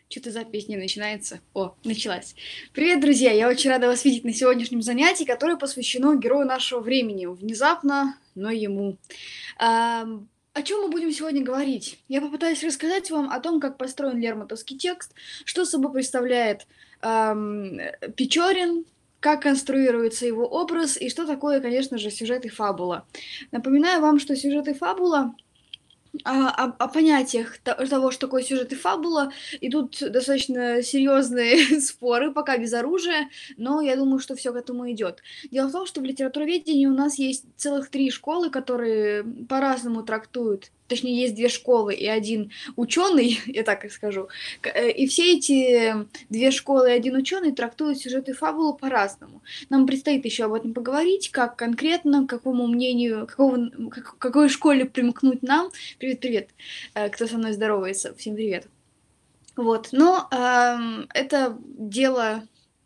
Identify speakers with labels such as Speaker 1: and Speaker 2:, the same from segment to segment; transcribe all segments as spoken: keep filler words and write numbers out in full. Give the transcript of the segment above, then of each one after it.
Speaker 1: Что-то запись не начинается. О, началась. Привет, друзья! Я очень рада вас видеть на сегодняшнем занятии, которое посвящено герою нашего времени. Внезапно, но ему. Ам, о чем мы будем сегодня говорить? Я попытаюсь рассказать вам о том, как построен лермонтовский текст, что собой представляет ам, Печорин, как конструируется его образ и что такое, конечно же, сюжет и фабула. Напоминаю вам, что сюжет и фабула а, о, о понятиях то- того, что такое сюжет и фабула, идут достаточно серьезные споры, пока без оружия, но я думаю, что все к этому идет. Дело в том, что в литературоведении у нас есть целых три школы, которые по-разному трактуют. Точнее, есть две школы и один ученый, я так и скажу. К- э, И все эти две школы и один ученый трактуют сюжет и фабулу по-разному. Нам предстоит еще об этом поговорить, как конкретно, к какому мнению, какого, как- какой школе примкнуть нам. Привет, привет, э, кто со мной здоровается, всем привет. Вот, но ам, это дело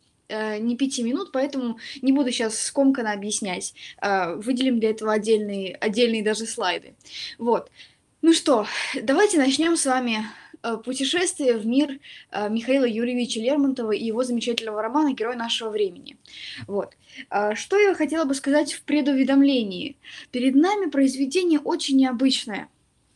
Speaker 1: э, не пяти минут, поэтому не буду сейчас скомканно объяснять. Э, выделим для этого отдельные, отдельные даже слайды. Вот. Ну что, давайте начнем с вами э, путешествие в мир э, Михаила Юрьевича Лермонтова и его замечательного романа «Герой нашего времени». Вот. А, Что я хотела бы сказать в предуведомлении? Перед нами произведение очень необычное.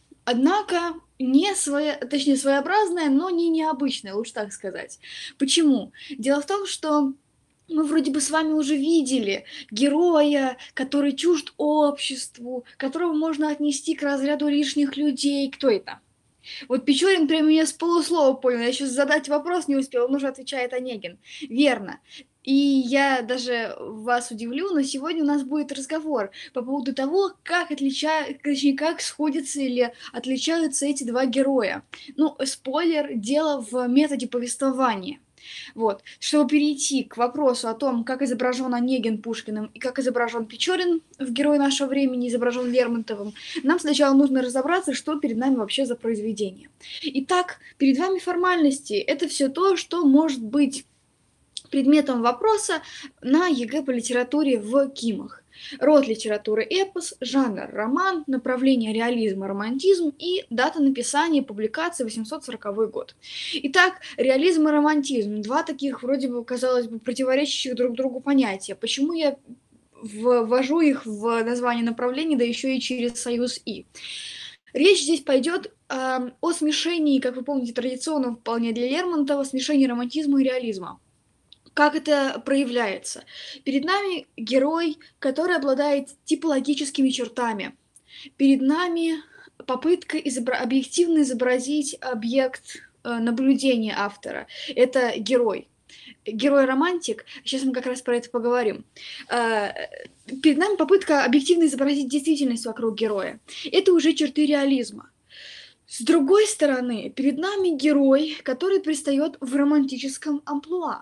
Speaker 1: Однако не своя, точнее своеобразная, но не необычная, лучше так сказать. Почему? Дело в том, что мы вроде бы с вами уже видели героя, который чужд обществу, которого можно отнести к разряду лишних людей. Кто это? Вот Печорин прям меня с полуслова понял. Я сейчас задать вопрос не успел, он уже отвечает Онегин. Верно. И я даже вас удивлю, но сегодня у нас будет разговор по поводу того, как отличают, точнее, как сходятся или отличаются эти два героя. Ну, спойлер, дело в методе повествования. Вот. Чтобы перейти к вопросу о том, как изображен Онегин Пушкиным и как изображен Печорин в «Герое нашего времени», изображен Лермонтовым, нам сначала нужно разобраться, что перед нами вообще за произведение. Итак, перед вами формальности. Это все то, что может быть предметом вопроса на ЕГЭ по литературе в КИМах. Род литературы эпос, жанр роман, направление реализм и романтизм и дата написания и публикации восемьсот сороковой год. Итак, реализм и романтизм. Два таких, вроде бы, казалось бы, противоречащих друг другу понятия. Почему я ввожу их в название направлений, да еще и через союз «и». Речь здесь пойдет э, о смешении, как вы помните, традиционном вполне для Лермонтова, смешении романтизма и реализма. Как это проявляется? Перед нами герой, который обладает типологическими чертами. Перед нами попытка изобра- объективно изобразить объект э, наблюдения автора. Это герой. Герой-романтик, сейчас мы как раз про это поговорим. Э, Перед нами попытка объективно изобразить действительность вокруг героя. Это уже черты реализма. С другой стороны, перед нами герой, который предстает в романтическом амплуа.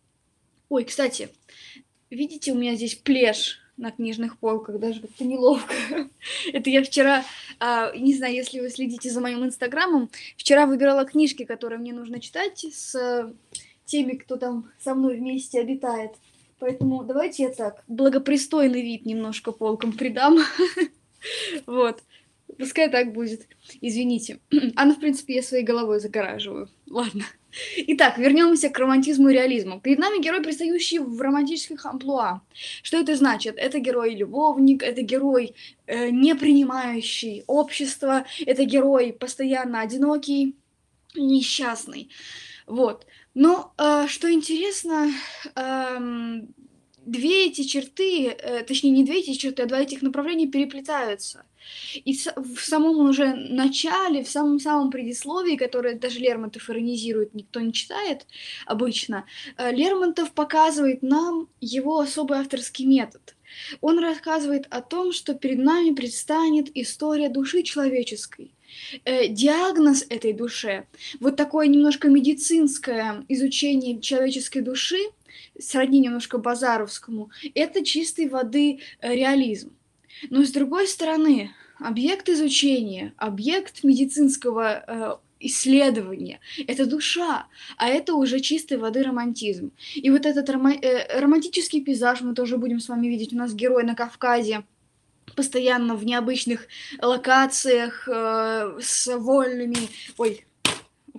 Speaker 1: Ой, кстати, видите, у меня здесь плешь на книжных полках, даже как-то неловко. Это я вчера, а, не знаю, если вы следите за моим инстаграмом, вчера выбирала книжки, которые мне нужно читать с э, теми, кто там со мной вместе обитает. Поэтому давайте я так, благопристойный вид немножко полкам придам. Вот. Пускай так будет. Извините. А ну, в принципе, я своей головой загораживаю. Ладно. Итак, вернемся к романтизму и реализму. Перед нами герой, предстающий в романтических амплуа. Что это значит? Это герой-любовник, это герой, э, не принимающий общество, это герой постоянно одинокий, несчастный. Вот. Но э, что интересно, эм, две эти черты, э, точнее не две эти черты, а два этих направления переплетаются. И с- в самом уже начале, в самом-самом предисловии, которое даже Лермонтов иронизирует, никто не читает обычно, э, Лермонтов показывает нам его особый авторский метод. Он рассказывает о том, что перед нами предстанет история души человеческой, э, диагноз этой душе, вот такое немножко медицинское изучение человеческой души, сродни немножко базаровскому, это чистой воды э, реализм. Но с другой стороны, объект изучения, объект медицинского э, исследования — это душа, а это уже чистой воды романтизм. И вот этот рома- э, романтический пейзаж мы тоже будем с вами видеть. У нас герой на Кавказе, постоянно в необычных локациях, э, с вольными, ой,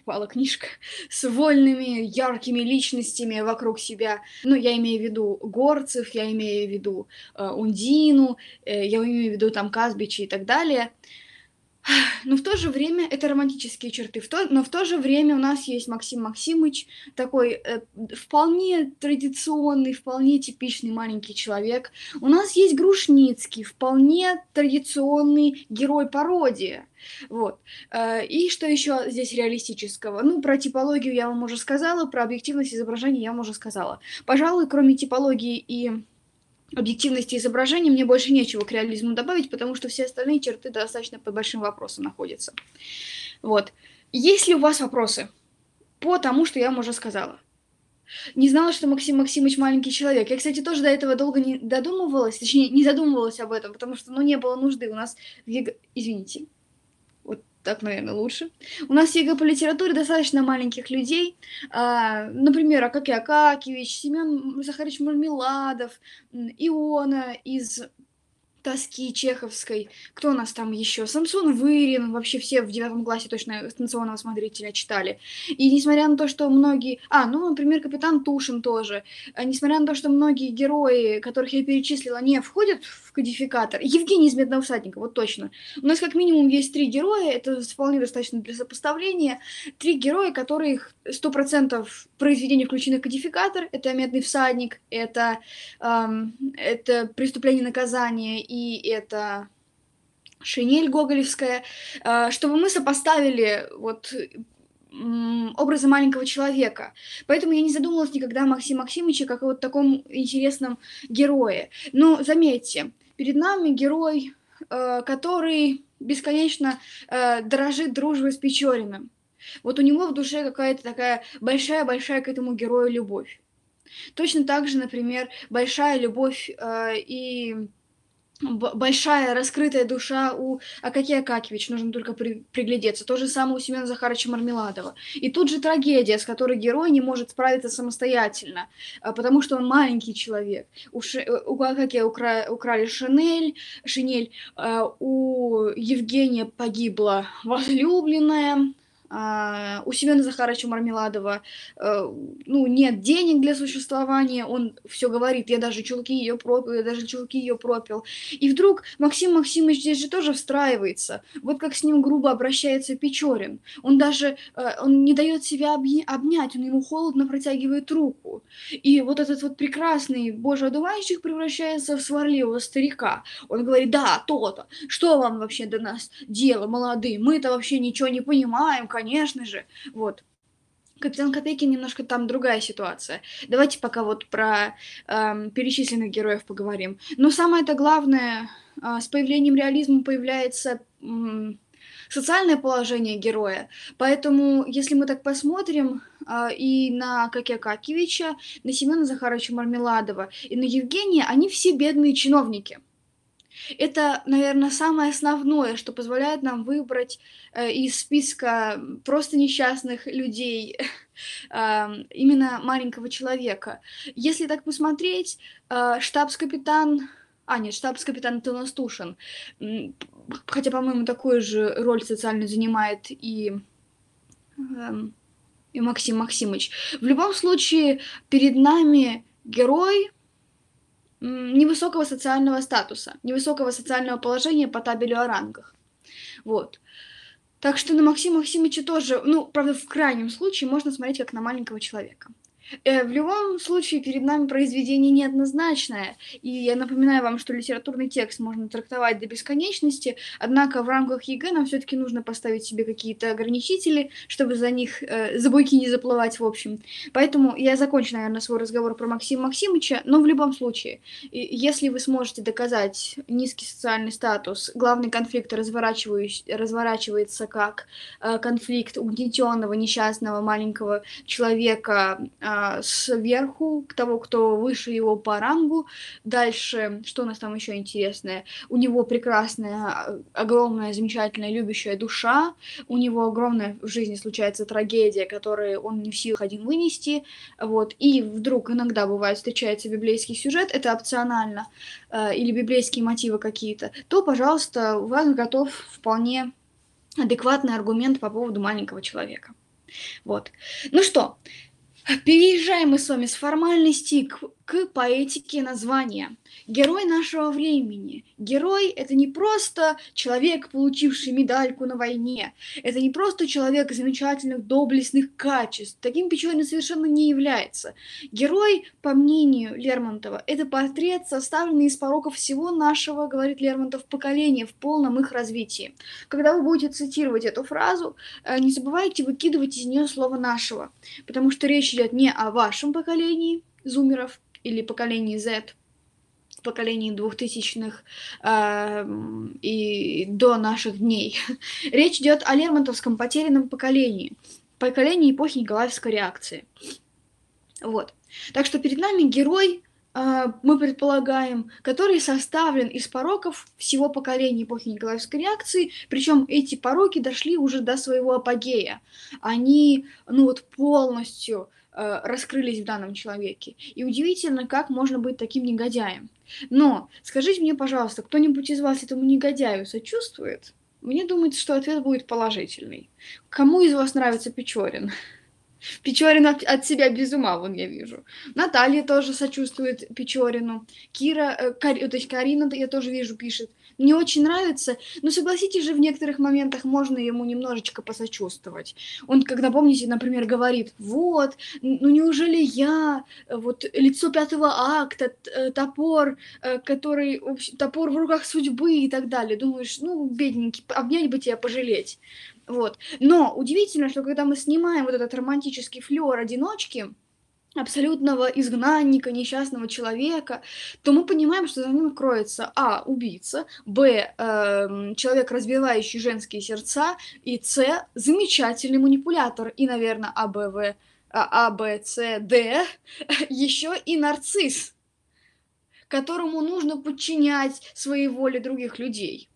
Speaker 1: попала книжка с вольными, яркими личностями вокруг себя. Ну, я имею в виду горцев, я имею в виду э, Ундину, э, я имею в виду там Казбича и так далее. Но в то же время это романтические черты. В то, но в то же время у нас есть Максим Максимыч, такой э, вполне традиционный, вполне типичный маленький человек. У нас есть Грушницкий, вполне традиционный герой-пародия. Вот. Э, и что еще здесь реалистического? Ну, про типологию я вам уже сказала, про объективность изображения я вам уже сказала. Пожалуй, кроме типологии и объективности изображения мне больше нечего к реализму добавить, потому что все остальные черты достаточно под большим вопросом находятся. Вот. Есть ли у вас вопросы по тому, что я вам уже сказала? Не знала, что Максим Максимыч маленький человек. Я, кстати, тоже до этого долго не додумывалась, точнее, не задумывалась об этом, потому что, ну, не было нужды. У нас, извините, вот так, наверное, лучше. У нас в ЕГЭ по литературе достаточно маленьких людей. А, например, Акакий Акакевич, Семен Захарович Мармеладов, Иона из «Тоски» чеховской. Кто у нас там еще? Самсон Вырин. Вообще все в девятом классе точно станционного смотрителя читали. И несмотря на то, что многие... А, ну, например, Капитан Тушин тоже. А, несмотря на то, что многие герои, которых я перечислила, не входят в кодификатор. Евгений из «Медного всадника», вот точно. У нас как минимум есть три героя, это вполне достаточно для сопоставления. Три героя, которых сто процентов произведения включены в кодификатор. Это «Медный всадник», это, эм, это «Преступление и наказание», и это «Шинель» гоголевская, э, чтобы мы сопоставили вот образа маленького человека. Поэтому я не задумывалась никогда о Максиме Максимовиче как о вот таком интересном герое. Но заметьте, перед нами герой, э, который бесконечно э, дорожит дружбой с Печориным. Вот у него в душе какая-то такая большая-большая к этому герою любовь. Точно так же, например, большая любовь э, и большая раскрытая душа у Акакия Акакевича, нужно только при, приглядеться. То же самое у Семена Захаровича Мармеладова. И тут же трагедия, с которой герой не может справиться самостоятельно, потому что он маленький человек. У, Ш... у Акакия укра... украли Шинель, Шинель, у Евгения погибла возлюбленная, Uh, у Семена Захаровича Мармеладова uh, ну, нет денег для существования, он все говорит, я даже чулки ее пропил, я даже чулки ее пропил. И вдруг Максим Максимович здесь же тоже встраивается. Вот как с ним грубо обращается Печорин. Он даже uh, он не дает себя обня- обнять, он ему холодно протягивает руку. И вот этот вот прекрасный божий одуванчик превращается в сварливого старика. Он говорит, да, то-то, что вам вообще до нас дело, молодые, мы-то вообще ничего не понимаем, конечно же, вот. Капитан Копейкин немножко там другая ситуация. Давайте пока вот про э, перечисленных героев поговорим. Но самое-то главное, э, с появлением реализма появляется э, социальное положение героя. Поэтому, если мы так посмотрим э, и на Акакия Акакевича, на Семена Захаровича Мармеладова и на Евгения, они все бедные чиновники. Это, наверное, самое основное, что позволяет нам выбрать э, из списка просто несчастных людей э, именно маленького человека. Если так посмотреть, э, штабс-капитан... А, нет, штабс-капитан это у нас Тушин. Хотя, по-моему, такую же роль социальную занимает и, э, и Максим Максимыч. В любом случае, перед нами герой невысокого социального статуса, невысокого социального положения по табелю о рангах. Вот. Так что на Максима Максимовича тоже, ну, правда, в крайнем случае можно смотреть как на маленького человека. Э, в любом случае, перед нами произведение неоднозначное, и я напоминаю вам, что литературный текст можно трактовать до бесконечности, однако в рамках ЕГЭ нам все-таки нужно поставить себе какие-то ограничители, чтобы за них, э, за буйки не заплывать, в общем. Поэтому я закончу, наверное, свой разговор про Максима Максимовича, но в любом случае, если вы сможете доказать низкий социальный статус, главный конфликт разворачивается как э, конфликт угнетенного, несчастного маленького человека, сверху, к того, кто выше его по рангу. Дальше, что у нас там еще интересное? У него прекрасная, огромная, замечательная, любящая душа. У него огромная в жизни случается трагедия, которую он не в силах один вынести. Вот. И вдруг иногда бывает встречается библейский сюжет, это опционально, или библейские мотивы какие-то, то, пожалуйста, у вас готов вполне адекватный аргумент по поводу маленького человека. Вот. Ну что, переезжаем мы с вами с формальностей к, к поэтике названия. Герой нашего времени. Герой – это не просто человек, получивший медальку на войне. Это не просто человек замечательных доблестных качеств. Таким Печорин совершенно не является. Герой, по мнению Лермонтова, это портрет, составленный из пороков всего нашего, говорит Лермонтов, поколения в полном их развитии. Когда вы будете цитировать эту фразу, не забывайте выкидывать из нее слово «нашего», потому что речь идет не о вашем поколении зумеров или поколении Z, поколении двухтысячных э, и до наших дней. Речь идет о лермонтовском потерянном поколении, поколении эпохи Николаевской реакции. Вот. Так что перед нами герой, э, мы предполагаем, который составлен из пороков всего поколения эпохи Николаевской реакции, причем эти пороки дошли уже до своего апогея. Они, ну вот, полностью э, раскрылись в данном человеке. И удивительно, как можно быть таким негодяем. Но скажите мне, пожалуйста, кто-нибудь из вас этому негодяю сочувствует? Мне думается, что ответ будет положительный. Кому из вас нравится Печорин? Печорин от, от себя без ума, вон я вижу. Наталья тоже сочувствует Печорину. Кира, э, Кари, то есть Карина, я тоже вижу, пишет. Мне очень нравится, но согласитесь же, в некоторых моментах можно ему немножечко посочувствовать. Он, когда, помните, например, говорит, вот, ну неужели я, вот, лицо пятого акта, топор, который, топор в руках судьбы и так далее. Думаешь, ну, бедненький, обнять бы тебя, пожалеть. Вот. Но удивительно, что когда мы снимаем вот этот романтический флёр одиночки, абсолютного изгнанника, несчастного человека, то мы понимаем, что за ним кроется а. убийца, б. Э, человек, разбивающий женские сердца, и с. замечательный манипулятор, и, наверное, а, б, в, а, б, с, д. еще и нарцисс, которому нужно подчинять своей воле других людей.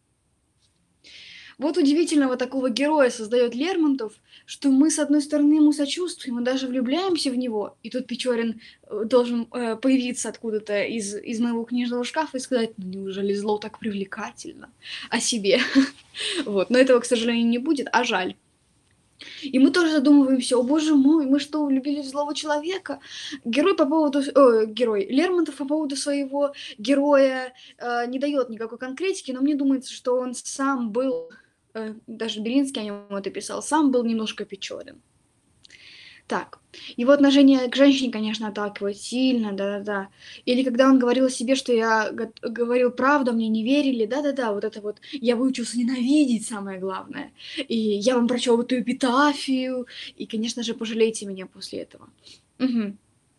Speaker 1: Вот удивительного такого героя создает Лермонтов, что мы, с одной стороны, ему сочувствуем и даже влюбляемся в него, и тут Печорин должен э, появиться откуда-то из, из моего книжного шкафа и сказать, ну неужели зло так привлекательно о себе? Вот, но этого, к сожалению, не будет, а жаль. И мы тоже задумываемся, о боже мой, мы что, влюбили в злого человека? Герой по поводу... О, герой. Лермонтов по поводу своего героя э, не дает никакой конкретики, но мне думается, что он сам был, э, даже Белинский о нем это писал, сам был немножко Печорин. Так, его отношение к женщине, конечно, отталкивает сильно, да-да-да. Или когда он говорил о себе, что я говорил правду, мне не верили, да-да-да, вот это вот «я выучился ненавидеть» самое главное. И я вам прочел эту эпитафию, и, конечно же, пожалейте меня после этого. Угу.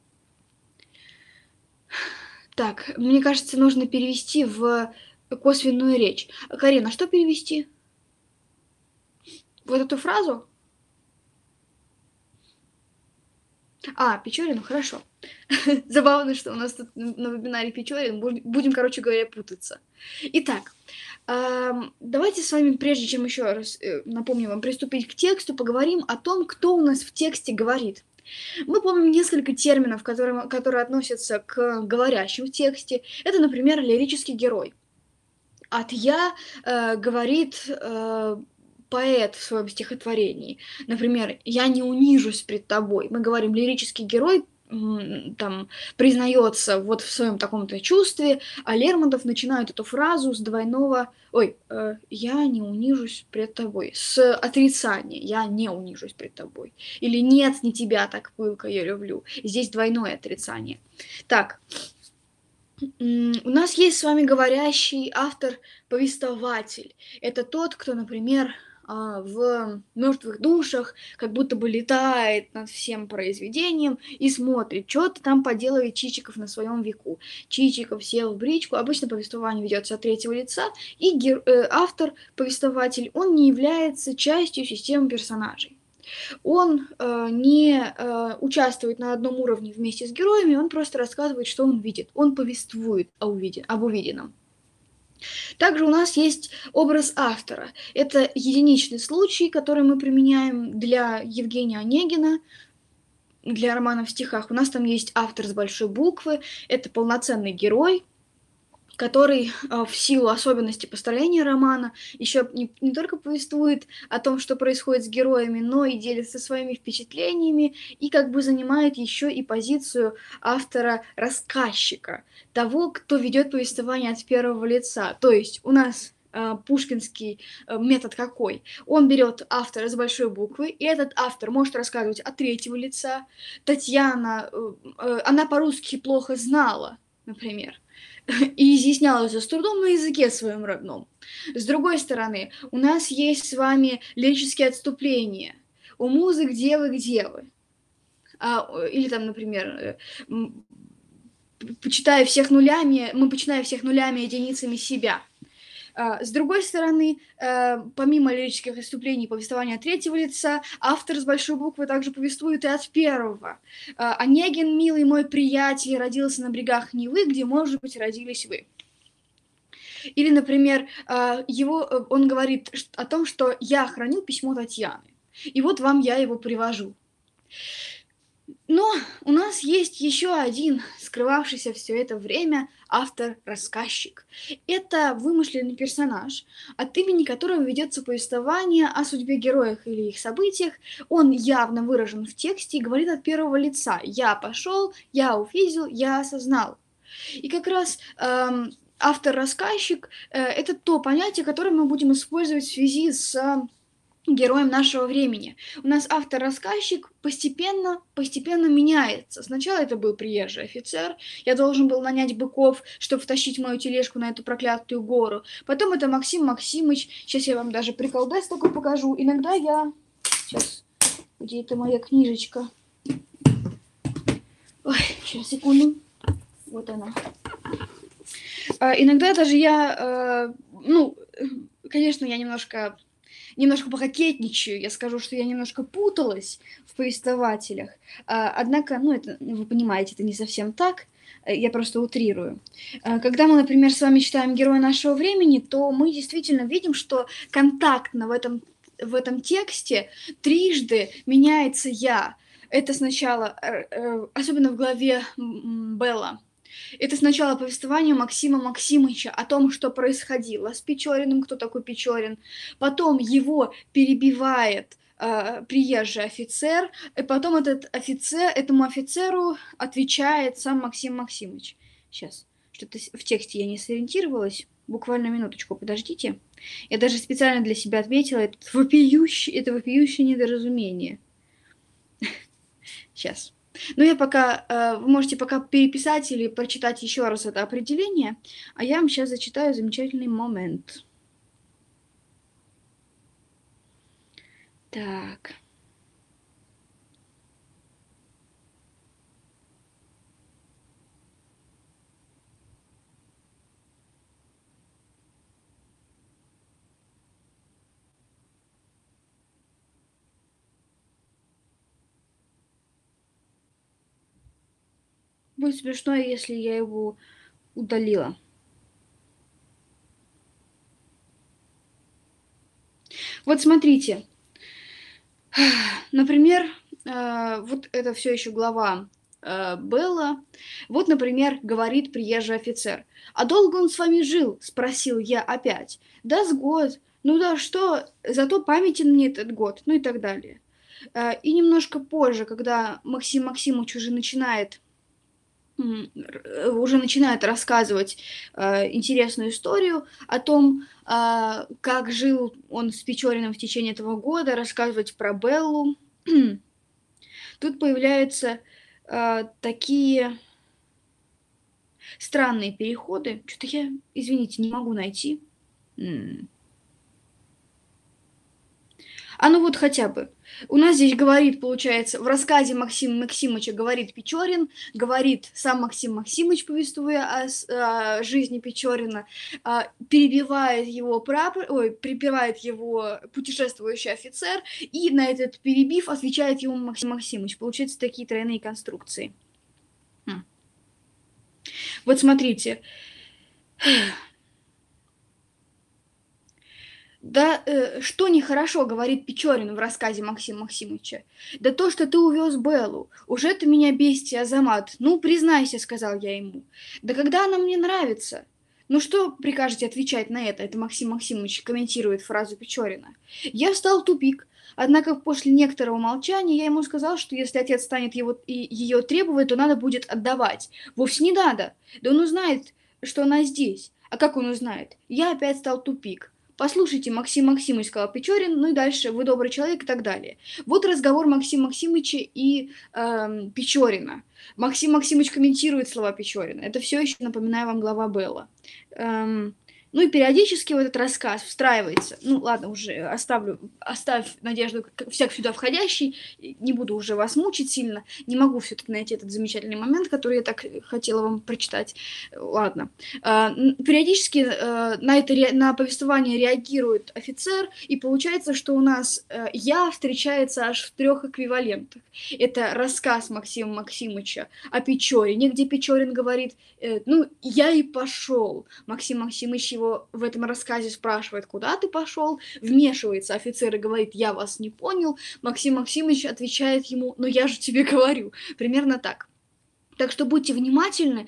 Speaker 1: Так, мне кажется, нужно перевести в косвенную речь. Карина, что перевести? Вот эту фразу? А, Печорин, хорошо. Забавно, что у нас тут на вебинаре Печорин. Будем, короче говоря, путаться. Итак, давайте с вами, прежде чем еще раз напомню вам, приступить к тексту, поговорим о том, кто у нас в тексте говорит. Мы помним несколько терминов, которые, которые относятся к говорящим в тексте. Это, например, лирический герой. От «я» э, говорит... Э, поэт в своем стихотворении. Например, «я не унижусь пред тобой». Мы говорим, лирический герой там признается вот в своем таком-то чувстве, а Лермонтов начинает эту фразу с двойного «Ой, э, я не унижусь пред тобой», с отрицания «я не унижусь пред тобой». Или «нет, не тебя так пылко я люблю». Здесь двойное отрицание. Так, у нас есть с вами говорящий автор-повествователь. Это тот, кто, например, в «Мертвых душах» как будто бы летает над всем произведением и смотрит, что-то там поделывает Чичиков на своем веку. Чичиков сел в бричку, обычно повествование ведется от третьего лица, и гер... э, автор-повествователь, он не является частью системы персонажей. Он э, не э, участвует на одном уровне вместе с героями, он просто рассказывает, что он видит. Он повествует о увиден... об увиденном. Также у нас есть образ автора. Это единичный случай, который мы применяем для Евгения Онегина, для романа в стихах. У нас там есть автор с большой буквы, это полноценный герой. который э, в силу особенностей построения романа еще не, не только повествует о том, что происходит с героями, но и делится своими впечатлениями и как бы занимает еще и позицию автора-рассказчика, того, кто ведет повествование от первого лица. То есть у нас э, пушкинский э, метод какой? Он берет автора с большой буквы, и этот автор может рассказывать от третьего лица. Татьяна, э, э, она по-русски плохо знала, например, и изъясняла это с трудом на языке своем родном. С другой стороны, у нас есть с вами лирические отступления. У музык девы к девы. А, или там, например, э, м, почитая всех нулями, мы почитаем всех нулями и единицами себя. А, с другой стороны, э, помимо лирических отступлений и повествования от третьего лица, автор с большой буквы также повествует и от первого. А, «Онегин, милый мой приятель, родился на берегах Невы, где, может быть, родились вы». Или, например, а, его, э, он говорит ш- о том, что «я хранил письмо Татьяны, и вот вам я его привожу». Но у нас есть еще один скрывавшийся все это время автор-рассказчик. Это вымышленный персонаж, от имени которого ведется повествование о судьбе героев или их событиях. Он явно выражен в тексте и говорит от первого лица: «Я пошел, я увидел, я осознал». И как раз эм, автор-рассказчик э, это то понятие, которое мы будем использовать в связи с э, героем нашего времени. У нас автор-рассказчик постепенно, постепенно меняется. Сначала это был приезжий офицер, я должен был нанять быков, чтобы втащить мою тележку на эту проклятую гору. Потом это Максим Максимыч, сейчас я вам даже приколдес такой покажу. Иногда я... Сейчас, где это моя книжечка? Ой, сейчас, секунду. Вот она. А, иногда даже я, э, ну, конечно, я немножко немножко пококетничаю, я скажу, что я немножко путалась в повествователях. А, однако, ну, это, ну, вы понимаете, это не совсем так, э, я просто утрирую. А, когда мы, например, с вами читаем «Героя нашего времени», то мы действительно видим, что контактно в этом, в этом тексте трижды меняется «я». Это сначала, э, э, особенно в главе м, Белла, это сначала повествование Максима Максимыча о том, что происходило с Печориным, кто такой Печорин. Потом его перебивает э, приезжий офицер, и потом этот офицер, этому офицеру отвечает сам Максим Максимыч. Сейчас, что-то в тексте я не сориентировалась. Буквально минуточку, подождите. Я даже специально для себя отметила это вопиющее, это вопиющее недоразумение. Сейчас. Ну, я пока, э, вы можете пока переписать или прочитать еще раз это определение, а я вам сейчас зачитаю замечательный момент. Так. Будет смешно, если я его удалила. Вот смотрите. Например, э, вот это все еще глава э, Белла. Вот, например, говорит приезжий офицер. «А долго он с вами жил?» – спросил я опять. «Да с год. Ну да что, зато памятен мне этот год», ну и так далее. Э, И немножко позже, когда Максим Максимович уже начинает м, р- уже начинает рассказывать э, интересную историю о том, а, как жил он с Печориным в течение этого года, рассказывать про Беллу. Тут появляются а, такие странные переходы. Что-то я, извините, не могу найти. М. А ну вот хотя бы. У нас здесь говорит, получается, в рассказе Максима Максимыча говорит Печорин, говорит сам Максим Максимыч, повествуя о, с- о жизни Печорина, а, перебивает его прапор, ой, припевает его путешествующий офицер, и на этот перебив отвечает ему Максим Максимыч. Получаются такие тройные конструкции. Хм. Вот смотрите, да, э, что нехорошо, говорит Печорин в рассказе Максима Максимовича. Да то, что ты увез Беллу. Уже ты меня бестия, Азамат. Ну, признайся, сказал я ему. Да когда она мне нравится? Ну что прикажете отвечать на это? Это Максим Максимович комментирует фразу Печорина. Я встал в тупик. Однако после некоторого молчания я ему сказал, что если отец станет его, и ее требовать, то надо будет отдавать. Вовсе не надо. Да он узнает, что она здесь. А как он узнает? Я опять стал в тупик. Послушайте, Максим Максимович, сказал Печорин, ну и дальше, вы добрый человек и так далее. Вот разговор Максима Максимовича и эм, Печорина. Максим Максимович комментирует слова Печорина. Это все еще, напоминаю вам, глава Белла. Эм, ну и периодически в этот рассказ встраивается, ну ладно, уже оставлю, оставь Надежду всяк сюда входящий, не буду уже вас мучить сильно, не могу все-таки найти этот замечательный момент, который я так хотела вам прочитать. Ладно. Периодически на это на повествование реагирует офицер, и получается, что у нас «я» встречается аж в трех эквивалентах. Это рассказ Максима Максимовича о Печорине, где Печорин говорит, ну, я и пошел. Максим Максимович его в этом рассказе спрашивает, куда ты пошел, вмешивается офицер и говорит, я вас не понял. Максим Максимович отвечает ему, ну я же тебе говорю. Примерно так. Так что будьте внимательны,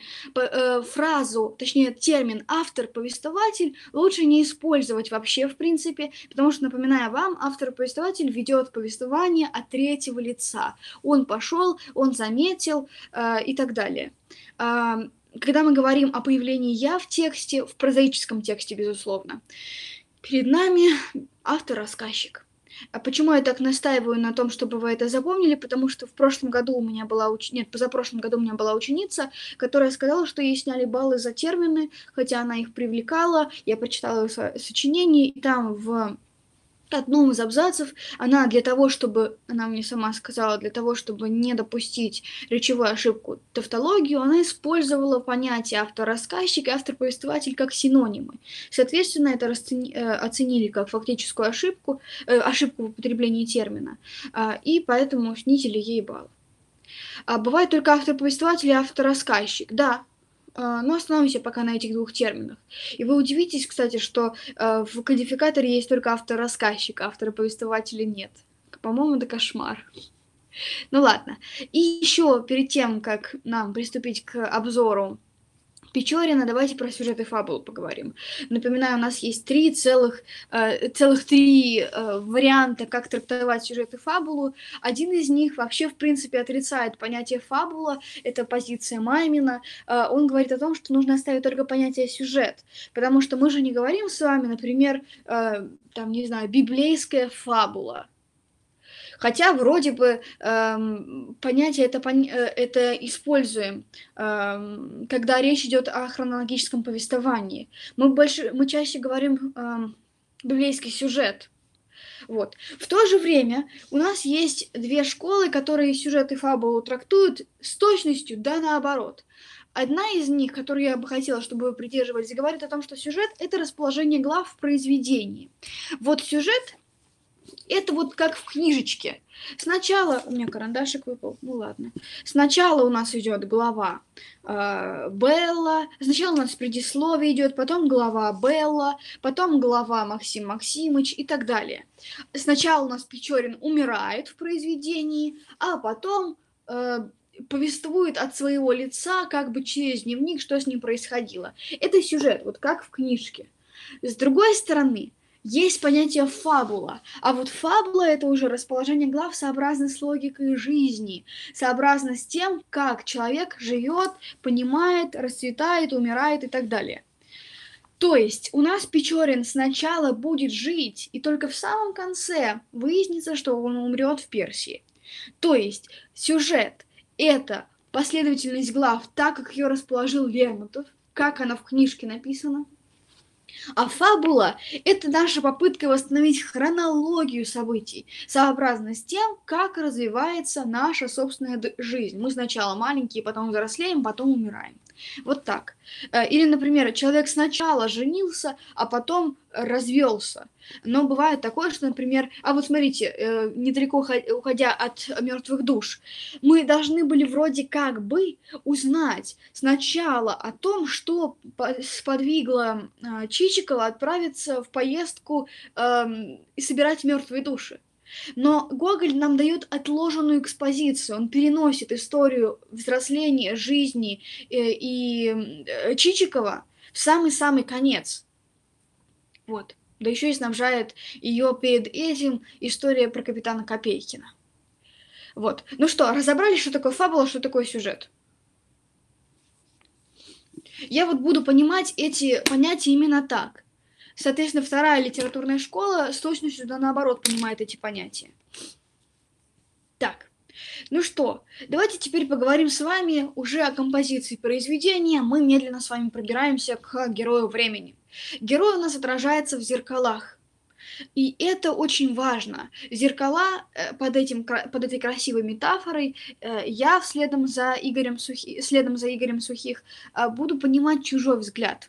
Speaker 1: фразу, точнее термин автор-повествователь лучше не использовать вообще в принципе, потому что, напоминаю вам, автор-повествователь ведет повествование от третьего лица. Он пошел, он заметил э, и так далее. Э, когда мы говорим о появлении «я» в тексте, в прозаическом тексте, безусловно, перед нами автор-рассказчик. А почему я так настаиваю на том, чтобы вы это запомнили? Потому что в прошлом году у меня была уч... нет, позапрошлом году у меня была ученица, которая сказала, что ей сняли баллы за термины, хотя она их привлекала. Я прочитала ее со- сочинение, и там в одном из абзацев она для того, чтобы, она мне сама сказала, для того, чтобы не допустить речевую ошибку, тавтологию, она использовала понятие автор-рассказчик и автор-повествователь как синонимы. Соответственно, это расцени, э, оценили как фактическую ошибку, э, ошибку в употреблении термина, э, и поэтому снизили ей балл. А бывает только автор-повествователь и автор-рассказчик, да. Но остановимся пока на этих двух терминах. И вы удивитесь, кстати, что э, в кодификаторе есть только автор-рассказчик, а автора-повествователя нет. По-моему, это кошмар. Ну ладно. И еще перед тем, как нам приступить к обзору Печорина, давайте про сюжет и фабулу поговорим. Напоминаю, у нас есть три целых, э, целых три э, варианта, как трактовать сюжет и фабулу. Один из них вообще, в принципе, отрицает понятие фабула, это позиция Маймина. Э, он говорит о том, что нужно оставить только понятие сюжет, потому что мы же не говорим с вами, например, э, там, не знаю, библейская фабула. Хотя вроде бы эм, понятие это, пон- э, это используем, эм, когда речь идет о хронологическом повествовании. Мы, больше, мы чаще говорим эм, библейский сюжет. Вот. В то же время у нас есть две школы, которые сюжет и фабулу трактуют с точностью да наоборот. Одна из них, которую я бы хотела, чтобы вы придерживались, говорит о том, что сюжет – это расположение глав в произведении. Вот сюжет это вот как в книжечке. Сначала... У меня карандашик выпал. Ну ладно. Сначала у нас идет глава э, Белла. Сначала у нас предисловие идет, потом глава Белла, потом глава Максим Максимыч и так далее. Сначала у нас Печорин умирает в произведении, а потом э, повествует от своего лица, как бы через дневник, что с ним происходило. Это сюжет, вот как в книжке. С другой стороны, есть понятие фабула, а вот фабула – это уже расположение глав сообразно с логикой жизни, сообразно с тем, как человек живет, понимает, расцветает, умирает и так далее. То есть у нас Печорин сначала будет жить, и только в самом конце выяснится, что он умрет в Персии. То есть сюжет – это последовательность глав, так как ее расположил Лермонтов, как она в книжке написана. А фабула – это наша попытка восстановить хронологию событий, сообразно с тем, как развивается наша собственная жизнь. Мы сначала маленькие, потом взрослеем, потом умираем. Вот так. Или, например, человек сначала женился, а потом развелся. Но бывает такое, что, например, а вот смотрите, недалеко уходя от мертвых душ, мы должны были вроде как бы узнать сначала о том, что сподвигло Чичикова отправиться в поездку э, и собирать мертвые души. Но Гоголь нам дает отложенную экспозицию, он переносит историю взросления, жизни э, и э, Чичикова в самый-самый конец. Вот. Да еще и снабжает ее перед этим история про капитана Копейкина. Вот. Ну что, разобрали, что такое фабула, что такое сюжет? Я вот буду понимать эти понятия именно так. Соответственно, вторая литературная школа с точностью да наоборот понимает эти понятия. Так, ну что, давайте теперь поговорим с вами уже о композиции произведения. Мы медленно с вами пробираемся к герою времени. Герой у нас отражается в зеркалах. И это очень важно. Зеркала под, этим, под этой красивой метафорой я следом за Игорем, Сухи, следом за Игорем Сухих буду понимать чужой взгляд.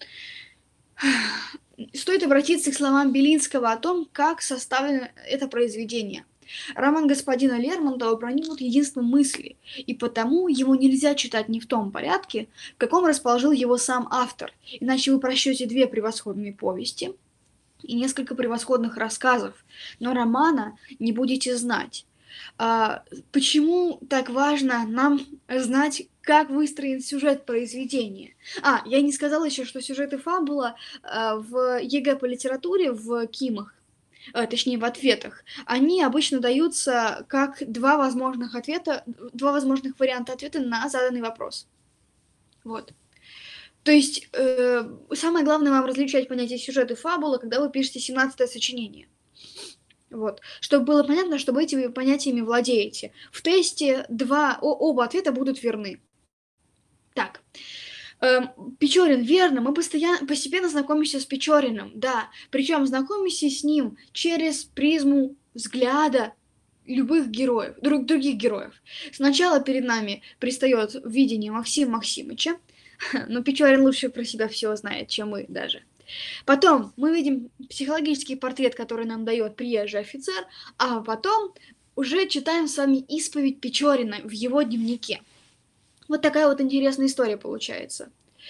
Speaker 1: Стоит обратиться к словам Белинского о том, как составлено это произведение. Роман господина Лермонтова проникнут единством мысли, и потому его нельзя читать не в том порядке, в каком расположил его сам автор, иначе вы прочтете две превосходные повести и несколько превосходных рассказов, но романа не будете знать. А, почему так важно нам знать, как выстроен сюжет произведения? А, я не сказала еще, что сюжеты фабула а, в ЕГЭ по литературе в КИМах, а, точнее в ответах, они обычно даются как два возможных ответа, два возможных варианта ответа на заданный вопрос. Вот. То есть э, самое главное вам различать понятие сюжет и фабула, когда вы пишете семнадцатое сочинение. Вот. Чтобы было понятно, что вы этими понятиями владеете. В тесте два, о, оба ответа будут верны. Так. Эм, Печорин, верно, мы постоянно, постепенно знакомимся с Печориным, да. Причем знакомимся с ним через призму взгляда любых героев, друг, других героев. Сначала перед нами предстает видение Максима Максимыча, но Печорин лучше про себя все знает, чем мы даже. Потом мы видим психологический портрет, который нам дает приезжий офицер, а потом уже читаем с вами исповедь Печорина в его дневнике. Вот такая вот интересная история получается.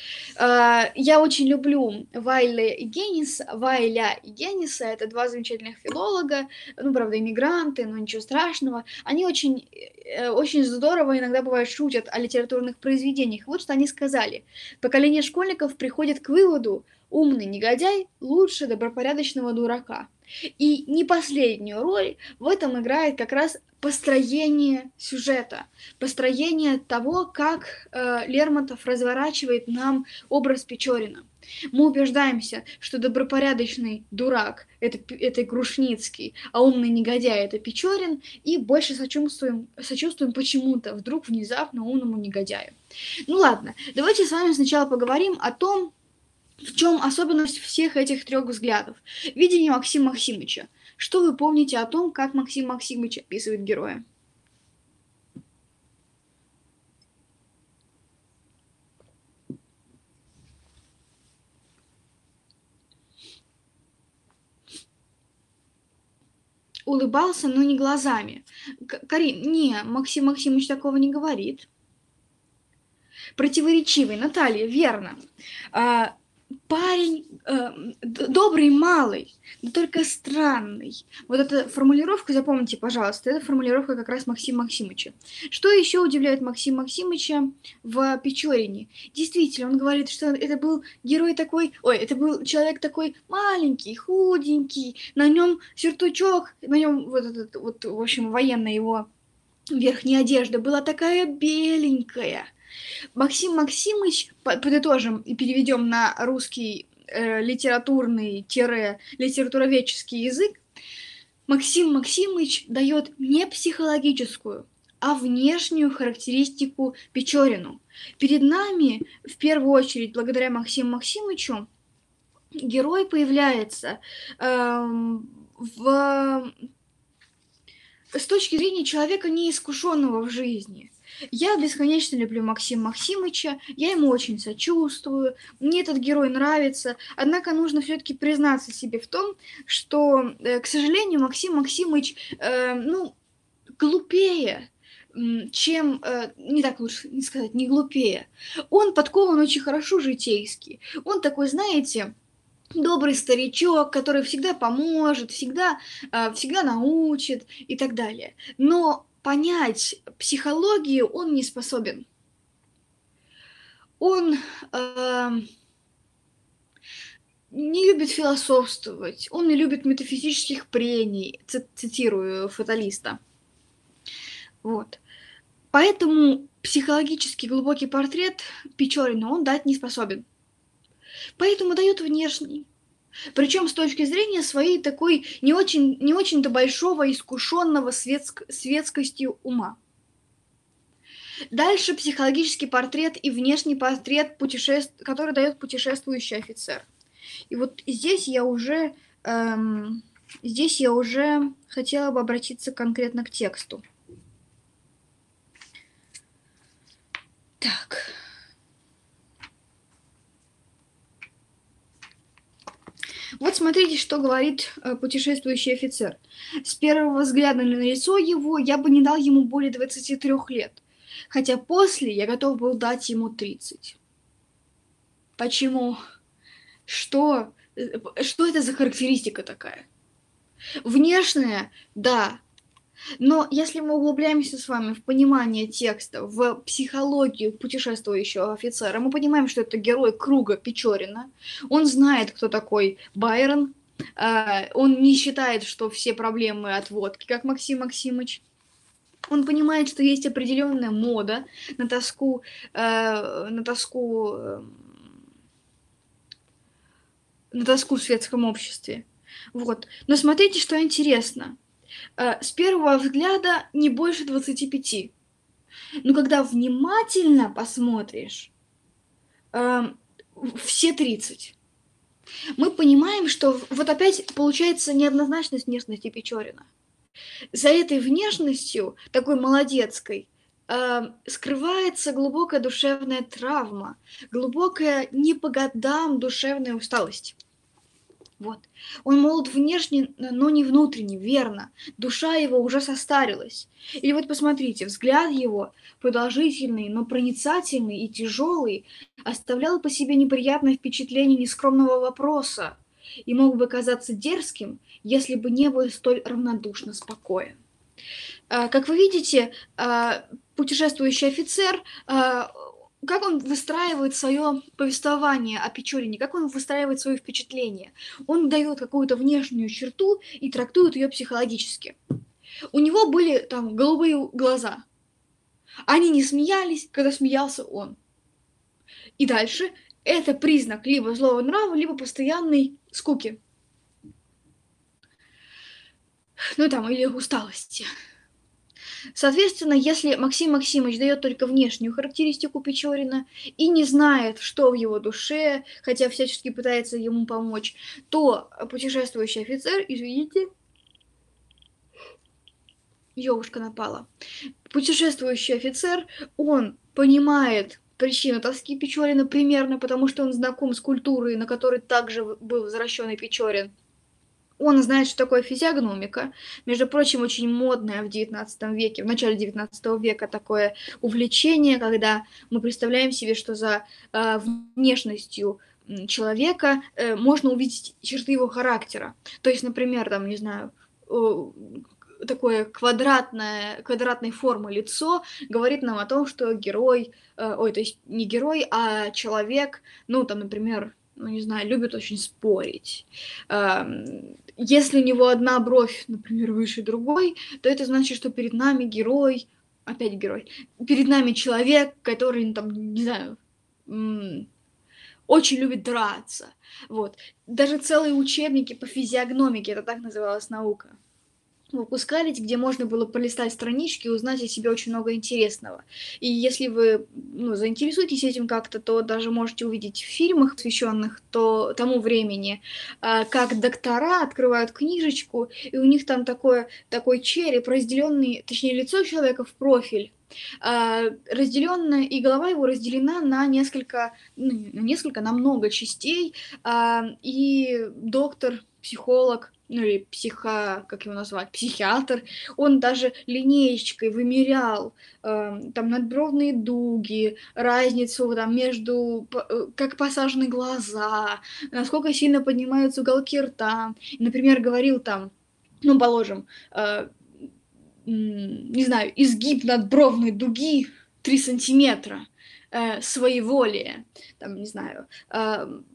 Speaker 1: Я очень люблю Вайля и Генниса. Вайля и Генниса — это два замечательных филолога, ну, правда, иммигранты, но ничего страшного. Они очень, очень здорово иногда бывает шутят о литературных произведениях. Вот что они сказали. Поколение школьников приходит к выводу: умный негодяй лучше добропорядочного дурака. И не последнюю роль в этом играет как раз построение сюжета, построение того, как э, Лермонтов разворачивает нам образ Печорина. Мы убеждаемся, что добропорядочный дурак – это, это Грушницкий, а умный негодяй – это Печорин, и больше сочувствуем, сочувствуем почему-то вдруг внезапно умному негодяю. Ну ладно, давайте с вами сначала поговорим о том, в чем особенность всех этих трех взглядов. Видение Максима Максимыча. Что вы помните о том, как Максим Максимыч описывает героя? Улыбался, но не глазами. Карин, не, Максим Максимыч такого не говорит. Противоречивый, Наталья, верно. А, парень э, добрый малый, но только странный. Вот эту формулировку запомните, пожалуйста. Это формулировка как раз Максима Максимыча. Что еще удивляет Максима Максимыча в Печорине? Действительно, он говорит, что это был герой такой... Ой, это был человек такой маленький, худенький, на нем сюртучок, на нем вот этот, вот, в общем, военная его верхняя одежда была такая беленькая. Максим Максимыч, подытожим и переведем на русский э, литературный-литературоведческий язык, Максим Максимыч дает не психологическую, а внешнюю характеристику Печорину. Перед нами, в первую очередь, благодаря Максиму Максимычу, герой появляется э, в... с точки зрения человека, неискушенного в жизни. Я бесконечно люблю Максима Максимыча, я ему очень сочувствую, мне этот герой нравится, однако нужно все-таки признаться себе в том, что, э, к сожалению, Максим Максимыч, э, ну, глупее, чем, э, не так лучше не сказать, не глупее. Он подкован очень хорошо житейски, он такой, знаете... добрый старичок, который всегда поможет, всегда, э, всегда научит и так далее. Но понять психологию он не способен. Он, э, не любит философствовать, он не любит метафизических прений, ци- цитирую фаталиста. Вот. Поэтому психологически глубокий портрет Печорина он дать не способен. Поэтому дает внешний. Причем с точки зрения своей такой не очень, не очень-то большого, искушенного светск, светскостью ума. Дальше психологический портрет и внешний портрет, путешеств... который дает путешествующий офицер. И вот здесь я уже, эм, здесь я уже хотела бы обратиться конкретно к тексту. Так. Вот смотрите, что говорит э, путешествующий офицер. С первого взгляда на лицо его я бы не дал ему более двадцати трёх лет, хотя после я готов был дать ему тридцать. Почему? Что? э, Что это за характеристика такая? Внешняя, да. Но если мы углубляемся с вами в понимание текста, в психологию путешествующего офицера, мы понимаем, что это герой круга Печорина. Он знает, кто такой Байрон. э, Он не считает, что все проблемы от водки, как Максим Максимыч. Он понимает, что есть определенная мода на тоску, э, на тоску, э, на тоску в светском обществе. Вот. Но смотрите, что интересно. Э, С первого взгляда не больше двадцати пяти. Но когда внимательно посмотришь, эм, все тридцать, мы понимаем, что вот опять получается неоднозначность внешности Печорина. За этой внешностью, такой молодецкой, эм, скрывается глубокая душевная травма, глубокая не по годам душевная усталость. Вот. Он молод внешне, но не внутренне, верно. Душа его уже состарилась. Или вот посмотрите, взгляд его, продолжительный, но проницательный и тяжелый, оставлял по себе неприятное впечатление нескромного вопроса и мог бы казаться дерзким, если бы не был столь равнодушно спокоен. А, Как вы видите, а, путешествующий офицер, а, как он выстраивает свое повествование о Печорине, как он выстраивает свое впечатление. Он дает какую-то внешнюю черту и трактует ее психологически. У него были там голубые глаза. Они не смеялись, когда смеялся он. И дальше это признак либо злого нрава, либо постоянной скуки. Ну там, или усталости. Соответственно, если Максим Максимович дает только внешнюю характеристику Печорина и не знает, что в его душе, хотя всячески пытается ему помочь, то путешествующий офицер, извините, ёбушка напала. Путешествующий офицер, он понимает причину тоски Печорина примерно, потому что он знаком с культурой, на которой также был возвращен и Печорин. Он знает, что такое физиогномика. Между прочим, очень модное в девятнадцатом веке, в начале девятнадцатого века такое увлечение, когда мы представляем себе, что за э, внешностью человека э, можно увидеть черты его характера. То есть, например, там, не знаю, э, такое квадратное, квадратной формы лицо говорит нам о том, что герой, э, ой, то есть не герой, а человек, ну, там, например, ну, не знаю, любит очень спорить. Эм, если у него одна бровь, например, выше другой, то это значит, что перед нами герой, опять герой, перед нами человек, который, ну, там, не знаю, м, очень любит драться. Вот. Даже целые учебники по физиогномике, это так называлась наука, выпускались, где можно было пролистать странички и узнать о себе очень много интересного. И если вы ну, заинтересуетесь этим как-то, то даже можете увидеть в фильмах, посвященных то, тому времени, а, как доктора открывают книжечку, и у них там такое, такой череп, разделенный, точнее, лицо человека в профиль, а, разделенная, и голова его разделена на несколько, ну, на несколько, на много частей, а, и доктор, психолог, ну или психо, как его назвать, психиатр, он даже линеечкой вымерял э, там надбровные дуги, разницу там между, э, как посажены глаза, насколько сильно поднимаются уголки рта. Например, говорил там, ну, положим, э, не знаю, изгиб надбровной дуги три сантиметра, э, своеволие, там, не знаю, э,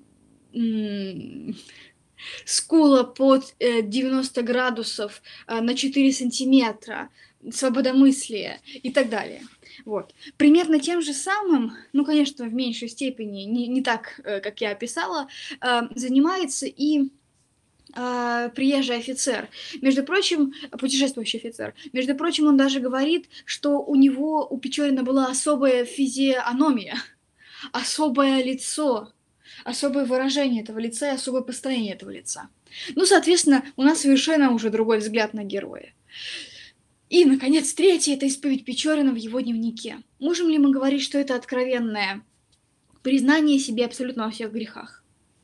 Speaker 1: м, скула под э, девяносто градусов э, на четыре сантиметра, свободомыслие и так далее. Вот. Примерно тем же самым, ну, конечно, в меньшей степени, не, не так, э, как я описала, э, занимается и а, приезжий офицер. Между прочим, путешествующий офицер. Между прочим, он даже говорит, что у него, у Печорина была особая физиономия, особое лицо, особое выражение этого лица и особое построение этого лица. Ну, соответственно, у нас совершенно уже другой взгляд на героя. И, наконец, третье – это исповедь Печорина в его дневнике. Можем ли мы говорить, что это откровенное признание себе абсолютно во всех грехах?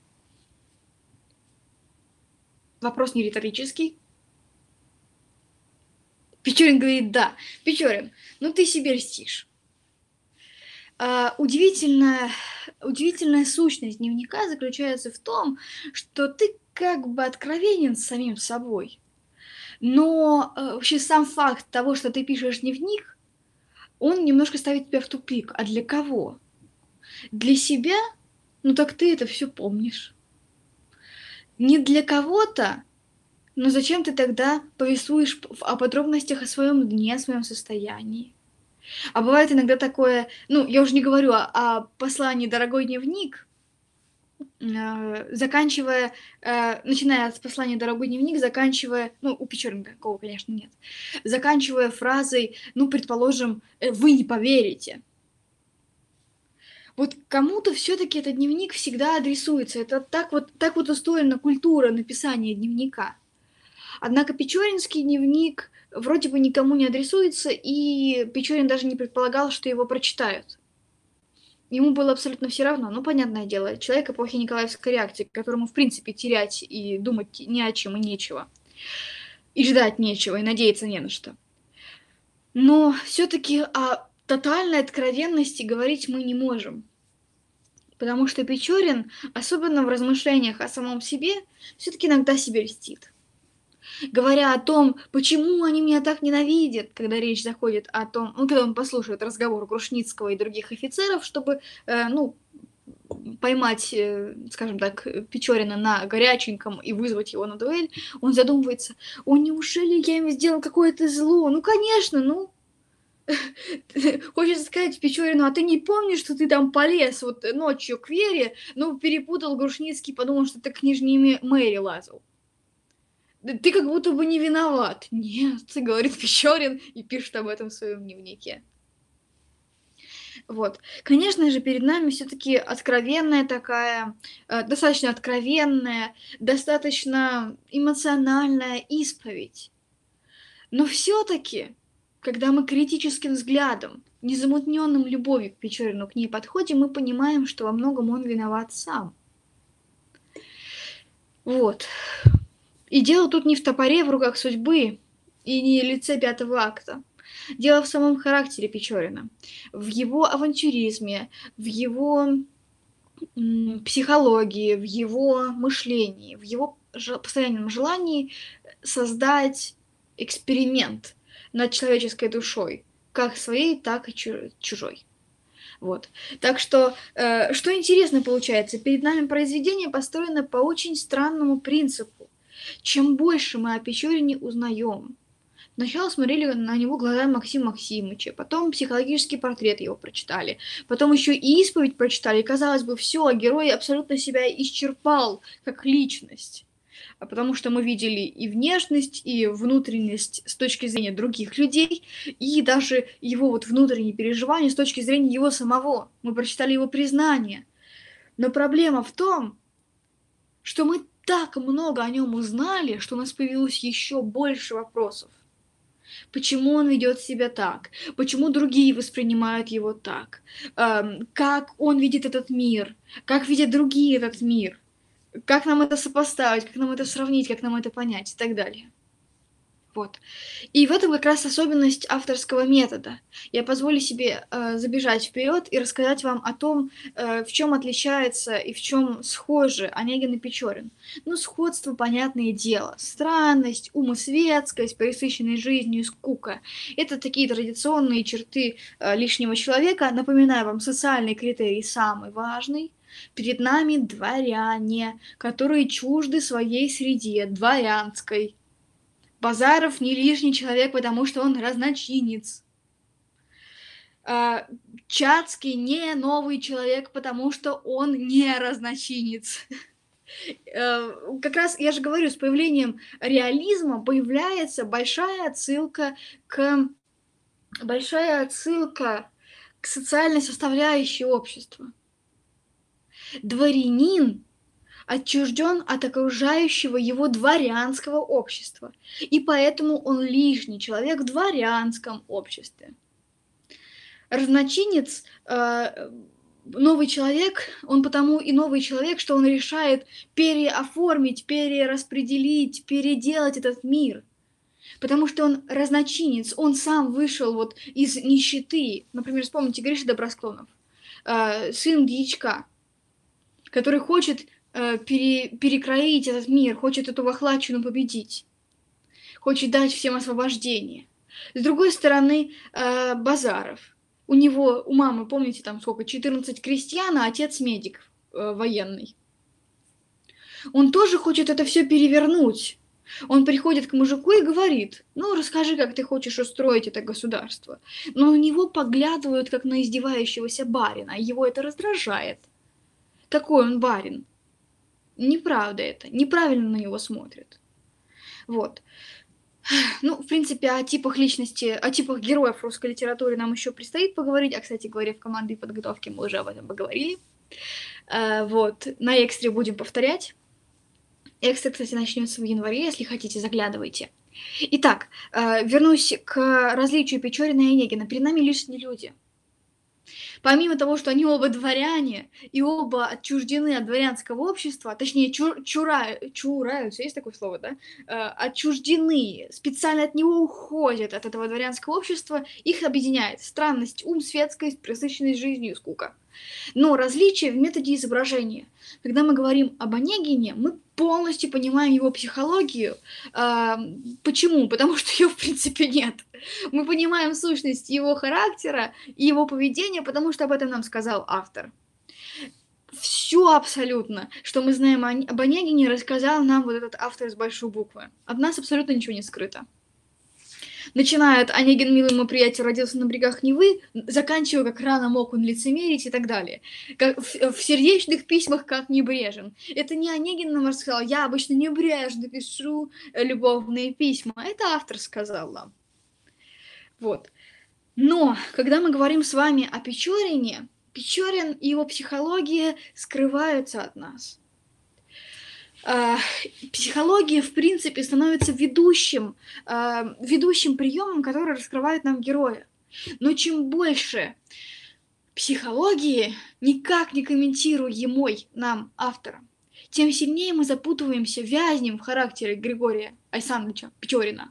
Speaker 1: Вопрос не риторический. Печорин говорит «да». Печорин, ну ты себе льстишь. А, удивительная, удивительная сущность дневника заключается в том, что ты как бы откровенен с самим собой. Но э, вообще сам факт того, что ты пишешь дневник, он немножко ставит тебя в тупик. А для кого? Для себя? Ну так ты это все помнишь. Не для кого-то, но зачем ты тогда повествуешь о подробностях о своем дне, о своем состоянии? А бывает иногда такое, ну, я уже не говорю о, о послании «Дорогой дневник», э, заканчивая, э, начиная с послания «Дорогой дневник», заканчивая, ну, у Печорина такого, конечно, нет, заканчивая фразой, ну, предположим, э, «Вы не поверите». Вот кому-то все-таки этот дневник всегда адресуется. Это так вот, так вот устроена культура написания дневника. Однако Печоринский дневник вроде бы никому не адресуется, и Печорин даже не предполагал, что его прочитают. Ему было абсолютно все равно. Ну, понятное дело, человек эпохи Николаевской реакции, которому, в принципе, терять и думать не о чем и нечего. И ждать нечего, и надеяться не на что. Но все-таки о тотальной откровенности говорить мы не можем. Потому что Печорин, особенно в размышлениях о самом себе, все-таки иногда себе льстит. Говоря о том, почему они меня так ненавидят, когда речь заходит о том, ну, когда он послушает разговор Грушницкого и других офицеров, чтобы, э, ну, поймать, э, скажем так, Печорина на горяченьком и вызвать его на дуэль, он задумывается, о, неужели я им сделал какое-то зло? Ну, конечно, ну, хочется сказать Печорину, а ты не помнишь, что ты там полез вот ночью к Вере, ну, перепутал Грушницкий, подумал, что ты к княжне Мэри лазал. Ты как будто бы не виноват. Нет, говорит Печорин и пишет об этом в своем дневнике. Вот. Конечно же, перед нами все-таки откровенная такая, э, достаточно откровенная, достаточно эмоциональная исповедь. Но все-таки, когда мы критическим взглядом, незамутненным любовью к Печорину к ней подходим, мы понимаем, что во многом он виноват сам. Вот. И дело тут не в топоре в руках судьбы и не лице пятого акта. Дело в самом характере Печорина, в его авантюризме, в его м, психологии, в его мышлении, в его ж- постоянном желании создать эксперимент над человеческой душой, как своей, так и чу- чужой. Вот. Так что, э, что интересно получается, перед нами произведение построено по очень странному принципу. Чем больше мы о Печорине узнаем, сначала смотрели на него глазами Максима Максимовича, потом психологический портрет его прочитали, потом еще и исповедь прочитали, и казалось бы, все, герой абсолютно себя исчерпал как личность. А потому что мы видели и внешность, и внутренность с точки зрения других людей, и даже его вот внутренние переживания с точки зрения его самого. Мы прочитали его признание. Но проблема в том, что мы так много о нем узнали, что у нас появилось еще больше вопросов. Почему он ведет себя так? Почему другие воспринимают его так? Эм, как он видит этот мир? Как видят другие этот мир? Как нам это сопоставить? Как нам это сравнить? Как нам это понять? И так далее. Вот. И в этом как раз особенность авторского метода. Я позволю себе э, забежать вперед и рассказать вам о том, э, в чем отличается и в чем схожи Онегин и Печорин. Ну, сходство, понятное дело. Странность, умосветскость, пресыщенной жизнью и скука. Это такие традиционные черты э, лишнего человека. Напоминаю вам, социальный критерий самый важный. Перед нами дворяне, которые чужды своей среде, дворянской. Базаров не лишний человек, потому что он разночинец. А, Чацкий не новый человек, потому что он не разночинец. Э, Как раз, я же говорю, с появлением реализма появляется большая отсылка к большая отсылка к социальной составляющей общества. Дворянин отчужден от окружающего его дворянского общества, и поэтому он лишний человек в дворянском обществе. Разночинец, э, новый человек, он потому и новый человек, что он решает переоформить, перераспределить, переделать этот мир. Потому что он разночинец, он сам вышел вот из нищеты. Например, вспомните Гриша Добросклонов, э, сын дьячка, который хочет э, пере, перекроить этот мир, хочет эту вахлачину победить, хочет дать всем освобождение. С другой стороны, э, Базаров. У него, у мамы, помните, там сколько, четырнадцать крестьян, а отец медик э, военный. Он тоже хочет это все перевернуть. Он приходит к мужику и говорит: ну, расскажи, как ты хочешь устроить это государство. Но на него поглядывают, как на издевающегося барина, и его это раздражает. Какой он барин? Неправда это, неправильно на него смотрят. Вот. Ну, в принципе, о типах личности, о типах героев русской литературы нам еще предстоит поговорить. А, кстати говоря, в командной подготовке мы уже об этом поговорили. Вот. На экстре будем повторять. Экстра, кстати, начнется в январе, если хотите, заглядывайте. Итак, вернусь к различию Печорина и Онегина. Перед нами лишние люди. Помимо того, что они оба дворяне и оба отчуждены от дворянского общества, точнее, чур, чура, чураются, есть такое слово, да? Э, отчуждены, специально от него уходят, от этого дворянского общества, их объединяет странность, ум, светскость, пресыщенность жизнью и скука. Но различие в методе изображения. Когда мы говорим об Онегине, мы полностью понимаем его психологию. А, почему? Потому что ее в принципе нет. Мы понимаем сущность его характера и его поведения, потому что об этом нам сказал автор. Все абсолютно, что мы знаем об Онегине, рассказал нам вот этот автор с большой буквы. От нас абсолютно ничего не скрыто. Начиная от «Онегин, милый мой приятель, родился на берегах Невы», заканчивая «Как рано мог он лицемерить» и так далее. Как в, в сердечных письмах «Как небрежен». Это не Онегин нам рассказал, я обычно небрежно пишу любовные письма. Это автор сказал нам. Вот. Но, когда мы говорим с вами о Печорине, Печорин и его психология скрываются от нас. Психология, в принципе, становится ведущим, ведущим приемом, который раскрывает нам героя. Но чем больше психологии, никак не комментируемой нам автором, тем сильнее мы запутываемся, вязнем в характере Григория Александровича Печорина.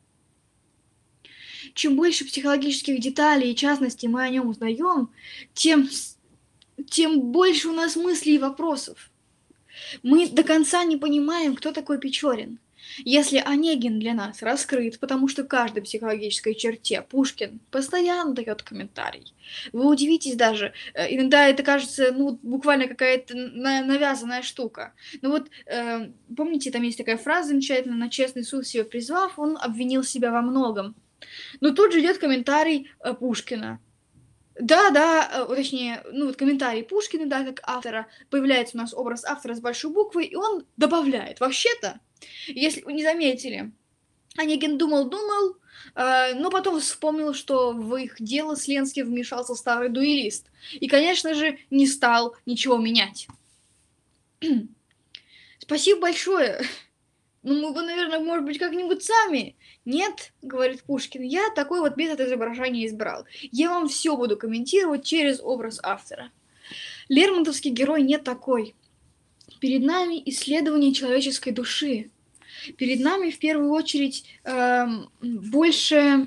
Speaker 1: Чем больше психологических деталей и частностей мы о нем узнаем, тем, тем больше у нас мыслей и вопросов. Мы до конца не понимаем, кто такой Печорин. Если Онегин для нас раскрыт, потому что каждой психологической черте Пушкин постоянно дает комментарий. Вы удивитесь даже, иногда это кажется, ну, буквально какая-то навязанная штука. Ну вот, э, помните, там есть такая фраза замечательная: «На честный суд себя призвав, он обвинил себя во многом». Но тут же идет комментарий э, Пушкина. Да, да, э, точнее, ну вот комментарий Пушкина, да, как автора, появляется у нас образ автора с большой буквы, и он добавляет: вообще-то, если вы не заметили, Онегин думал-думал, э, но потом вспомнил, что в их дело с Ленским вмешался старый дуэлист, и, конечно же, не стал ничего менять. Спасибо большое. Ну, мы бы, наверное, может быть, как-нибудь сами. Нет, говорит Пушкин, я такой вот метод изображения избрал. Я вам все буду комментировать через образ автора. Лермонтовский герой не такой. Перед нами исследование человеческой души. Перед нами, в первую очередь, э, больше,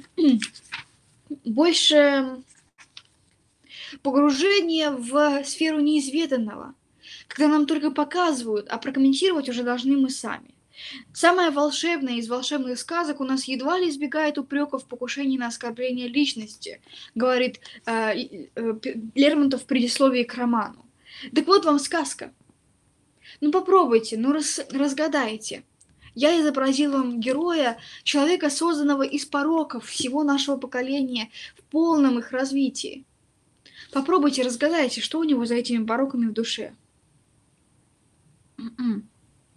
Speaker 1: больше погружение в сферу неизведанного, когда нам только показывают, а прокомментировать уже должны мы сами. Самое волшебное из волшебных сказок у нас едва ли избегает упреков, покушений на оскорбление личности, говорит э, э, Лермонтов в предисловии к роману. Так вот вам сказка. Ну попробуйте, ну рас, разгадайте. Я изобразил вам героя, человека, созданного из пороков всего нашего поколения, в полном их развитии. Попробуйте разгадайте, что у него за этими пороками в душе. М-м.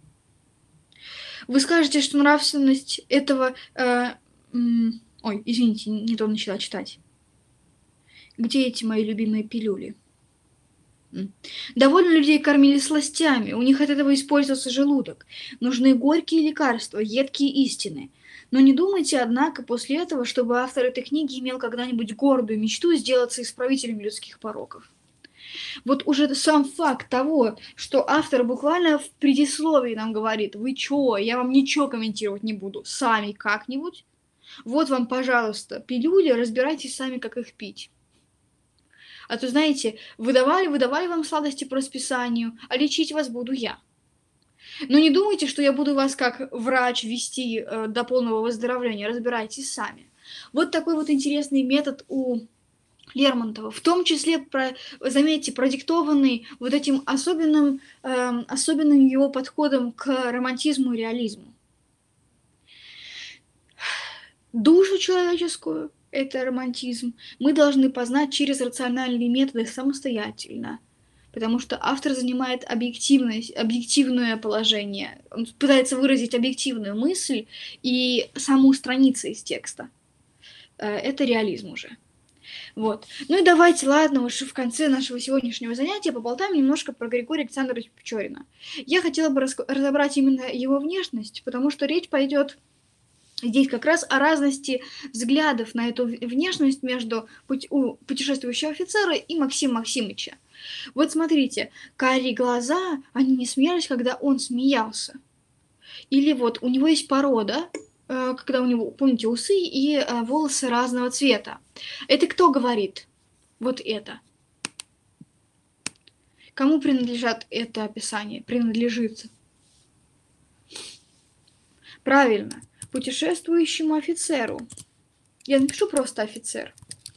Speaker 1: Вы скажете, что нравственность этого... Э, м, ой, извините, не то начала читать. Где эти мои любимые пилюли? Довольно людей кормили сластями, у них от этого использовался желудок. Нужны горькие лекарства, едкие истины. Но не думайте, однако, после этого, чтобы автор этой книги имел когда-нибудь гордую мечту сделаться исправителем людских пороков. Вот уже сам факт того, что автор буквально в предисловии нам говорит: вы чё, я вам ничего комментировать не буду, сами как-нибудь. Вот вам, пожалуйста, пилюли, разбирайтесь сами, как их пить. А то, знаете, выдавали, выдавали вам сладости по расписанию, а лечить вас буду я. Но не думайте, что я буду вас как врач вести э, до полного выздоровления, разбирайтесь сами. Вот такой вот интересный метод у Лермонтова, в том числе, про, заметьте, продиктованный вот этим особенным, э, особенным его подходом к романтизму и реализму. Душу человеческую, это романтизм, мы должны познать через рациональные методы самостоятельно, потому что автор занимает объективность, объективное положение, он пытается выразить объективную мысль и саму страницу из текста. Это реализм уже. Вот. Ну и давайте, ладно, уж в конце нашего сегодняшнего занятия поболтаем немножко про Григория Александровича Печорина. Я хотела бы разобрать именно его внешность, потому что речь пойдет здесь как раз о разности взглядов на эту внешность между у путешествующего офицера и Максима Максимыча. Вот смотрите, карие глаза, они не смеялись, когда он смеялся. Или вот у него есть порода, когда у него, помните, усы и волосы разного цвета. Это кто говорит? Вот это. Кому принадлежат это описание? Принадлежит. Правильно. Путешествующему офицеру. Я напишу просто офицер.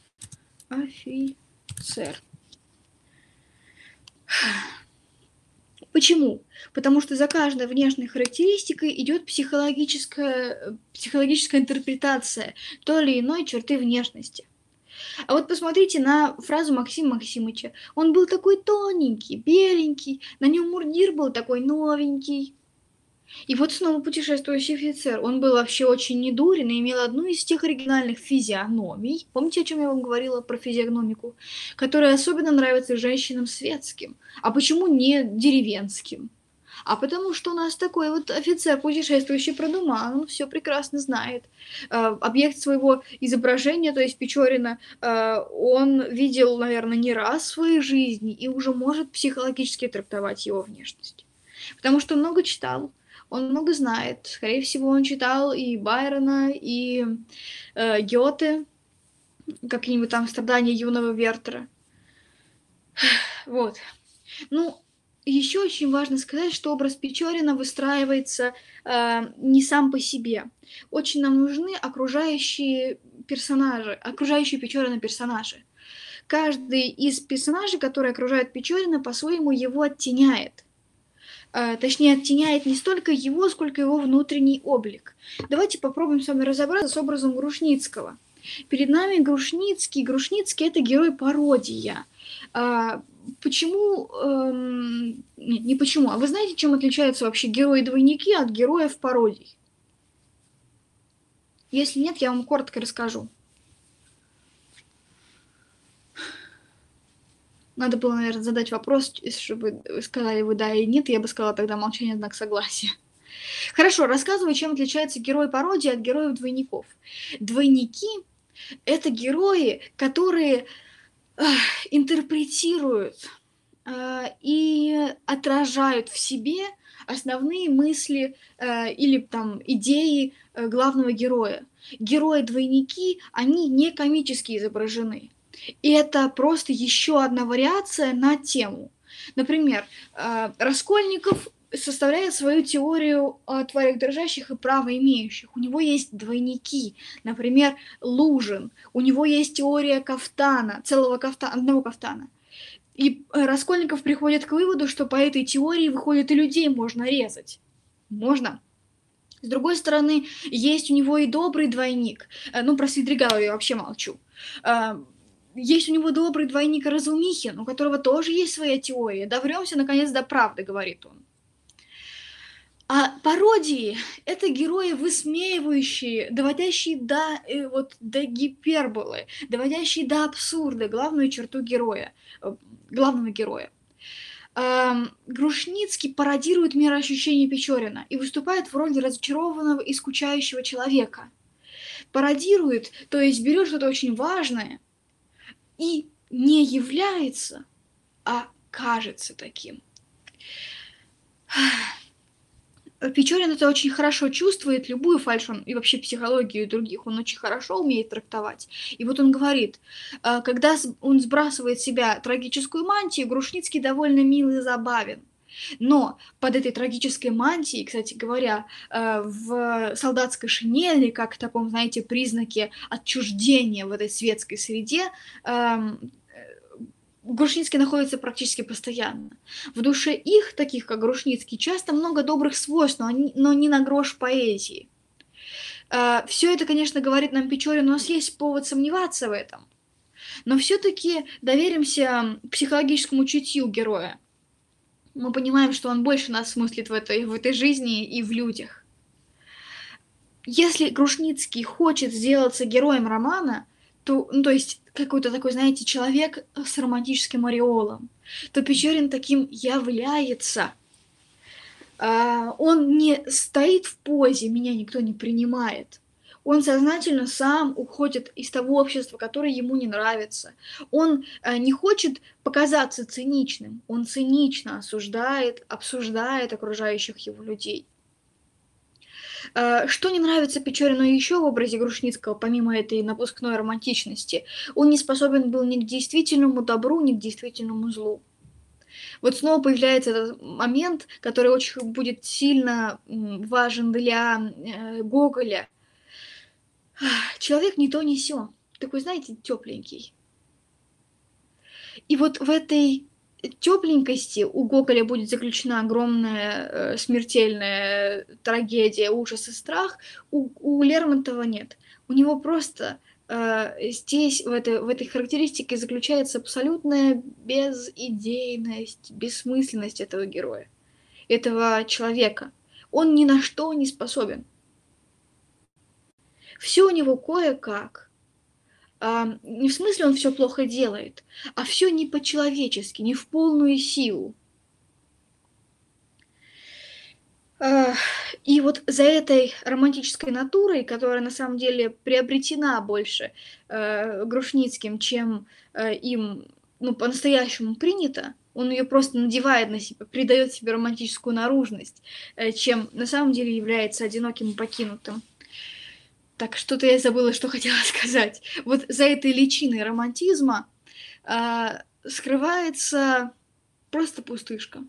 Speaker 1: Офицер. Почему? Потому что за каждой внешней характеристикой идет психологическая, психологическая интерпретация той или иной черты внешности. А вот посмотрите на фразу Максима Максимыча. Он был такой тоненький, беленький, на нем мундир был такой новенький. И вот снова путешествующий офицер. Он был вообще очень недурен и имел одну из тех оригинальных физиогномий. Помните, о чем я вам говорила про физиогномику? Которая особенно нравится женщинам светским. А почему не деревенским? А потому что у нас такой вот офицер, путешествующий по домам, он все прекрасно знает. Э, объект своего изображения, то есть Печорина, э, он видел, наверное, не раз в своей жизни и уже может психологически трактовать его внешность. Потому что много читал. Он много знает. Скорее всего, он читал и Байрона, и э, Гёте, какие-нибудь там «Страдания юного Вертера». Вот. Ну, еще очень важно сказать, что образ Печорина выстраивается э, не сам по себе. Очень нам нужны окружающие персонажи, окружающие Печорина персонажи. Каждый из персонажей, которые окружают Печорина, по-своему его оттеняет. Точнее, оттеняет не столько его, сколько его внутренний облик. Давайте попробуем с вами разобраться с образом Грушницкого. Перед нами Грушницкий. Грушницкий – это герой-пародия. А, почему? Эм, не, не почему. А вы знаете, чем отличаются вообще герои-двойники от героев-пародий? Если нет, я вам коротко расскажу. Надо было, наверное, задать вопрос, чтобы вы сказали вы да или нет, и я бы сказала тогда молчание, знак согласия. Хорошо, рассказываю, чем отличается герой-пародия от героев-двойников. Двойники – это герои, которые э, интерпретируют э, и отражают в себе основные мысли э, или там идеи э, главного героя. Герои-двойники, они не комически изображены. И это просто еще одна вариация на тему. Например, Раскольников составляет свою теорию о тварях дрожащих и правоимеющих. У него есть двойники. Например, Лужин. У него есть теория кафтана, целого кафтана, одного кафтана. И э, Раскольников приходит к выводу, что по этой теории, выходит, и людей можно резать. Можно. С другой стороны, есть у него и добрый двойник. Э, Ну, про Свидригайлова я вообще молчу. Э, Есть у него добрый двойник Разумихин, у которого тоже есть своя теория. Довремся, наконец, до правды, говорит он. А пародии — это герои, высмеивающие, доводящие до, э, вот, до гиперболы, доводящие до абсурда главную черту героя, э, главного героя. Ам, Грушницкий пародирует мироощущение Печорина и выступает в роли разочарованного и скучающего человека. Пародирует, то есть берет что-то очень важное и не является, а кажется таким. Печорин это очень хорошо чувствует, любую фальшь он, и вообще психологию других он очень хорошо умеет трактовать. И вот он говорит, э, когда он сбрасывает с себя трагическую мантию, Грушницкий довольно мил и забавен. Но под этой трагической мантией, кстати говоря, э, в солдатской шинели, как в таком, знаете, признаке отчуждения в этой светской среде, эм, Грушницкий находится практически постоянно. В душе их, таких как Грушницкий, часто много добрых свойств, но, они, но не на грош поэзии. Э, Все это, конечно, говорит нам Печорин, у нас есть повод сомневаться в этом. Но все-таки доверимся психологическому чутью героя. Мы понимаем, что он больше нас смыслит в этой, в этой жизни и в людях. Если Грушницкий хочет сделаться героем романа, то, ну, то есть какой-то такой, знаете, человек с романтическим ореолом, то Печорин таким является. А, Он не стоит в позе «меня никто не принимает». Он сознательно сам уходит из того общества, которое ему не нравится. Он э, не хочет показаться циничным. Он цинично осуждает, обсуждает окружающих его людей. Э, Что не нравится Печорину еще в образе Грушницкого, помимо этой напускной романтичности, он не способен был ни к действительному добру, ни к действительному злу. Вот снова появляется этот момент, который очень будет сильно важен для э, Гоголя. Человек не то не сё, такой, знаете, тепленький. И вот в этой тепленькости у Гоголя будет заключена огромная э, смертельная трагедия, ужас и страх. У, у Лермонтова нет. У него просто э, здесь, в этой, в этой характеристике, заключается абсолютная безидейность, бессмысленность этого героя, этого человека. Он ни на что не способен. Все у него кое-как. А, не в смысле он все плохо делает, а все не по-человечески, не в полную силу. А, И вот за этой романтической натурой, которая на самом деле приобретена больше э, Грушницким, чем э, им ну, по-настоящему принято, он ее просто надевает на себя, придает себе романтическую наружность, э, чем на самом деле является одиноким и покинутым. Так, что-то я забыла, что хотела сказать. Вот за этой личиной романтизма а, скрывается просто пустышка.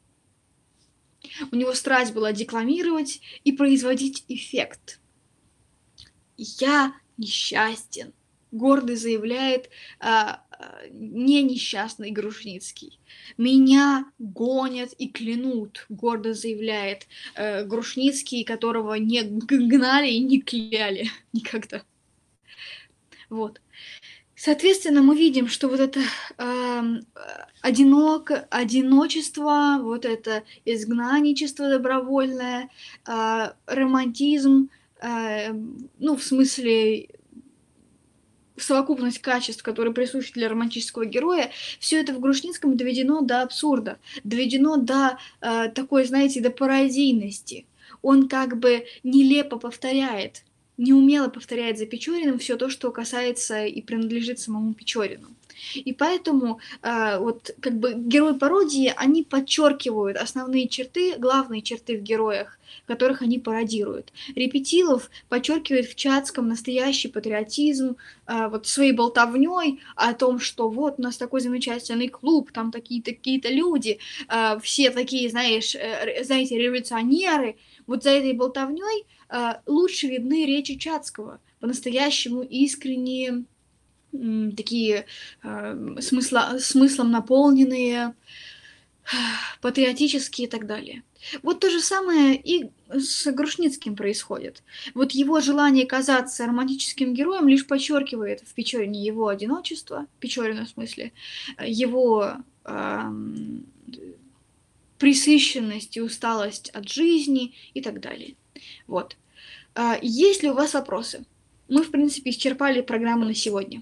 Speaker 1: У него страсть была декламировать и производить эффект. «Я несчастен», — гордо заявляет а, а, не несчастный Грушницкий. «Меня гонят и клянут», — гордо заявляет э, Грушницкий, которого не гнали и не кляли никогда. Вот. Соответственно, мы видим, что вот это э, одинок, одиночество, вот это изгнанничество добровольное, э, романтизм, э, ну, в смысле, совокупность качеств, которые присущи для романтического героя, все это в Грушницком доведено до абсурда, доведено до э, такой, знаете, до пародийности. Он как бы нелепо повторяет, неумело повторяет за Печориным все то, что касается и принадлежит самому Печорину. И поэтому э, вот как бы герои пародии, они подчеркивают основные черты, главные черты в героях, которых они пародируют. Репетилов подчеркивает в Чацком настоящий патриотизм, э, вот своей болтовней о том, что вот у нас такой замечательный клуб, там такие-то какие-то люди, э, все такие, знаешь, э, знаете, революционеры. Вот за этой болтовней э, лучше видны речи Чацкого, по-настоящему искренние, м, такие э, смысла, смыслом наполненные, патриотические и так далее. Вот то же самое и с Грушницким происходит. Вот его желание казаться романтическим героем лишь подчеркивает в Печорине его одиночество, Печорина в смысле, э, его ам, пресыщенность и усталость от жизни и так далее. Вот. А, есть ли у вас вопросы? Мы, в принципе, исчерпали программу на сегодня.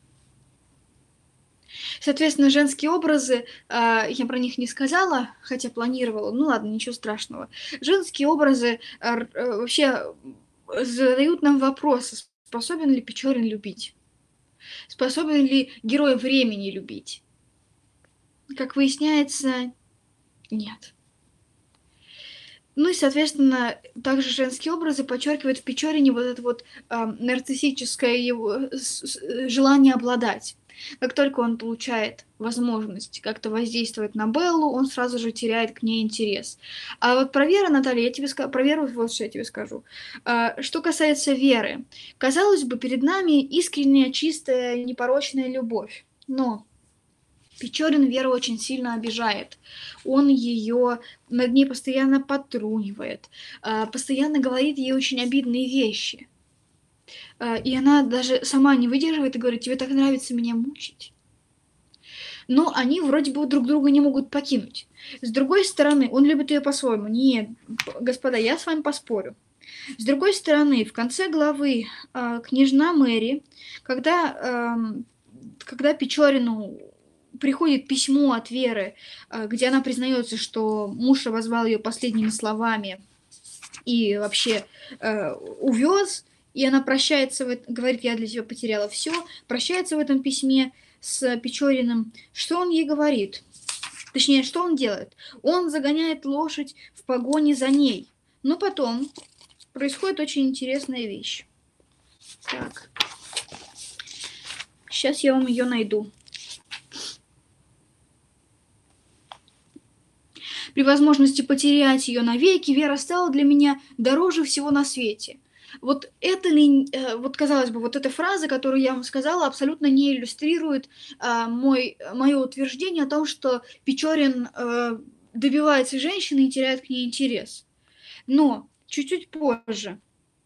Speaker 1: Соответственно, женские образы, а, я про них не сказала, хотя планировала. Ну ладно, ничего страшного. Женские образы а, р- э, вообще задают нам вопросы, способен ли Печорин любить? Способен ли герой времени любить? Как выясняется, нет. Ну и, соответственно, также женские образы подчеркивают в Печорине вот это вот ам, нарциссическое его с- с- желание обладать. Как только он получает возможность как-то воздействовать на Беллу, он сразу же теряет к ней интерес. А вот про Веру, Наталья, я тебе скажу, про Веру вот что я тебе скажу. А, что касается Веры, казалось бы, перед нами искренняя, чистая, непорочная любовь. Но Печорин Веру очень сильно обижает. Он ее над ней постоянно подтрунивает, а, постоянно говорит ей очень обидные вещи. А, И она даже сама не выдерживает и говорит, тебе так нравится меня мучить. Но они вроде бы друг друга не могут покинуть. С другой стороны, он любит ее по-своему. Нет, господа, я с вами поспорю. С другой стороны, в конце главы а, княжна Мэри, когда, ам, когда Печорину приходит письмо от Веры, а, где она признается, что муж обозвал ее последними словами и вообще э, увез, и она прощается, в, эт- говорит, я для тебя потеряла все, прощается в этом письме с Печориным. Что он ей говорит? Точнее, что он делает? Он загоняет лошадь в погоне за ней. Но потом происходит очень интересная вещь. Так, сейчас я вам ее найду. При возможности потерять ее навеки, Вера стала для меня дороже всего на свете. Вот это ли, э, вот казалось бы, вот эта фраза, которую я вам сказала, абсолютно не иллюстрирует а, мой, мое утверждение о том, что Печорин э, добивается женщины и теряет к ней интерес. Но чуть-чуть позже,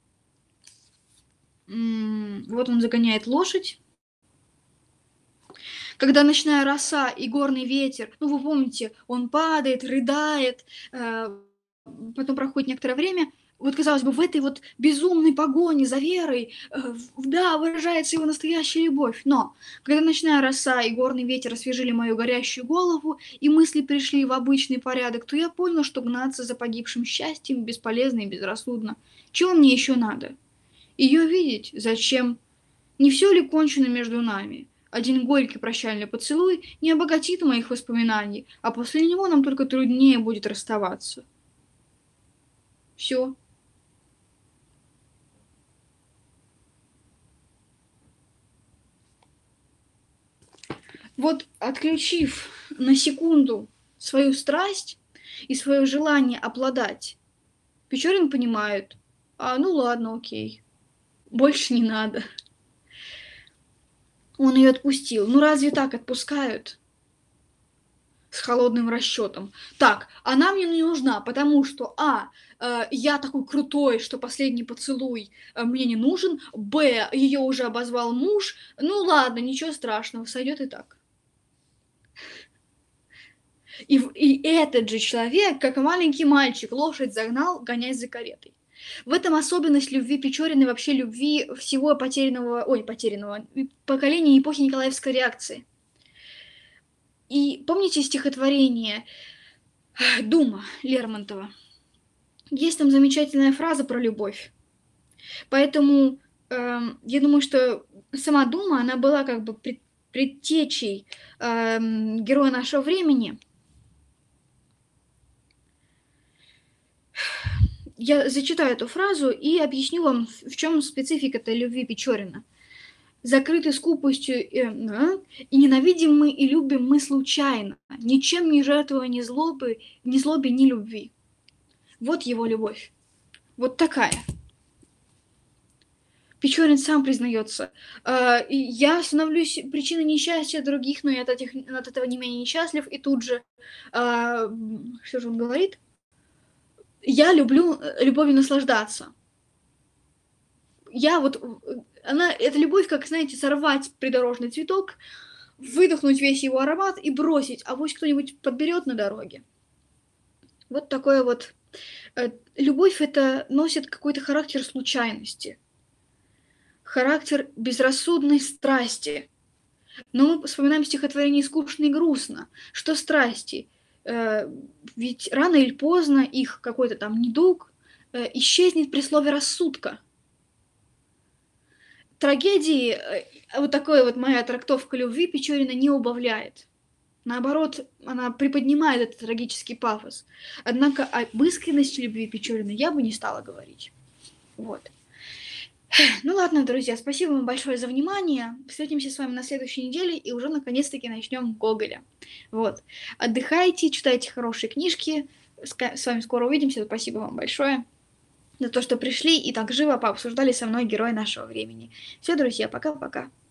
Speaker 1: м, вот он загоняет лошадь, когда ночная роса и горный ветер, ну вы помните, он падает, рыдает, э, потом проходит некоторое время, вот казалось бы, в этой вот безумной погоне за Верой, э, в- да, выражается его настоящая любовь, но когда ночная роса и горный ветер освежили мою горящую голову, и мысли пришли в обычный порядок, то я понял, что гнаться за погибшим счастьем бесполезно и безрассудно. Чего мне еще надо? Ее видеть? Зачем? Не все ли кончено между нами? Один горький прощальный поцелуй не обогатит моих воспоминаний, а после него нам только труднее будет расставаться. Все. Вот отключив на секунду свою страсть и свое желание обладать, Печорин понимает, а ну ладно, окей, больше не надо. Он ее отпустил. Ну разве так отпускают? С холодным расчетом. Так, она мне не нужна, потому что, а, э, я такой крутой, что последний поцелуй э, мне не нужен, б, ее уже обозвал муж, ну ладно, ничего страшного, сойдет и так. И, и этот же человек, как маленький мальчик, лошадь загнал, гонясь за каретой. В этом особенность любви Печориной, вообще любви всего потерянного, ой, потерянного, поколения эпохи Николаевской реакции. И помните стихотворение «Дума» Лермонтова? Есть там замечательная фраза про любовь. Поэтому эм, я думаю, что сама Дума, она была как бы пред- предтечей эм, героя нашего времени. Я зачитаю эту фразу и объясню вам, в чем специфика этой любви Печорина. Закрыты скупостью э, э, и ненавидим мы и любим мы случайно, ничем не жертвуя ни злобы, ни злобе, ни любви. Вот его любовь. Вот такая. Печорин сам признается. Э, и я становлюсь причиной несчастья других, но я от, этих, от этого не менее несчастлив. И тут же, э, что же он говорит? Я люблю любовью наслаждаться. Я вот, она, это любовь, как, знаете, сорвать придорожный цветок, выдохнуть весь его аромат и бросить, а пусть кто-нибудь подберет на дороге. Вот такое вот. Э, любовь это носит какой-то характер случайности, характер безрассудной страсти. Но мы вспоминаем стихотворение «Скучно и грустно». Что страсти? Э, ведь рано или поздно их какой-то там недуг э, исчезнет при слове «рассудка». Трагедии, э, вот такая вот моя трактовка любви Печорина не убавляет. Наоборот, она приподнимает этот трагический пафос. Однако об искренности любви Печорина я бы не стала говорить. Вот. Ну ладно, друзья, спасибо вам большое за внимание. Встретимся с вами на следующей неделе и уже наконец-таки начнем Гоголя. Вот. Отдыхайте, читайте хорошие книжки. С вами скоро увидимся. Спасибо вам большое за то, что пришли и так живо пообсуждали со мной героя нашего времени. Все, друзья, пока-пока.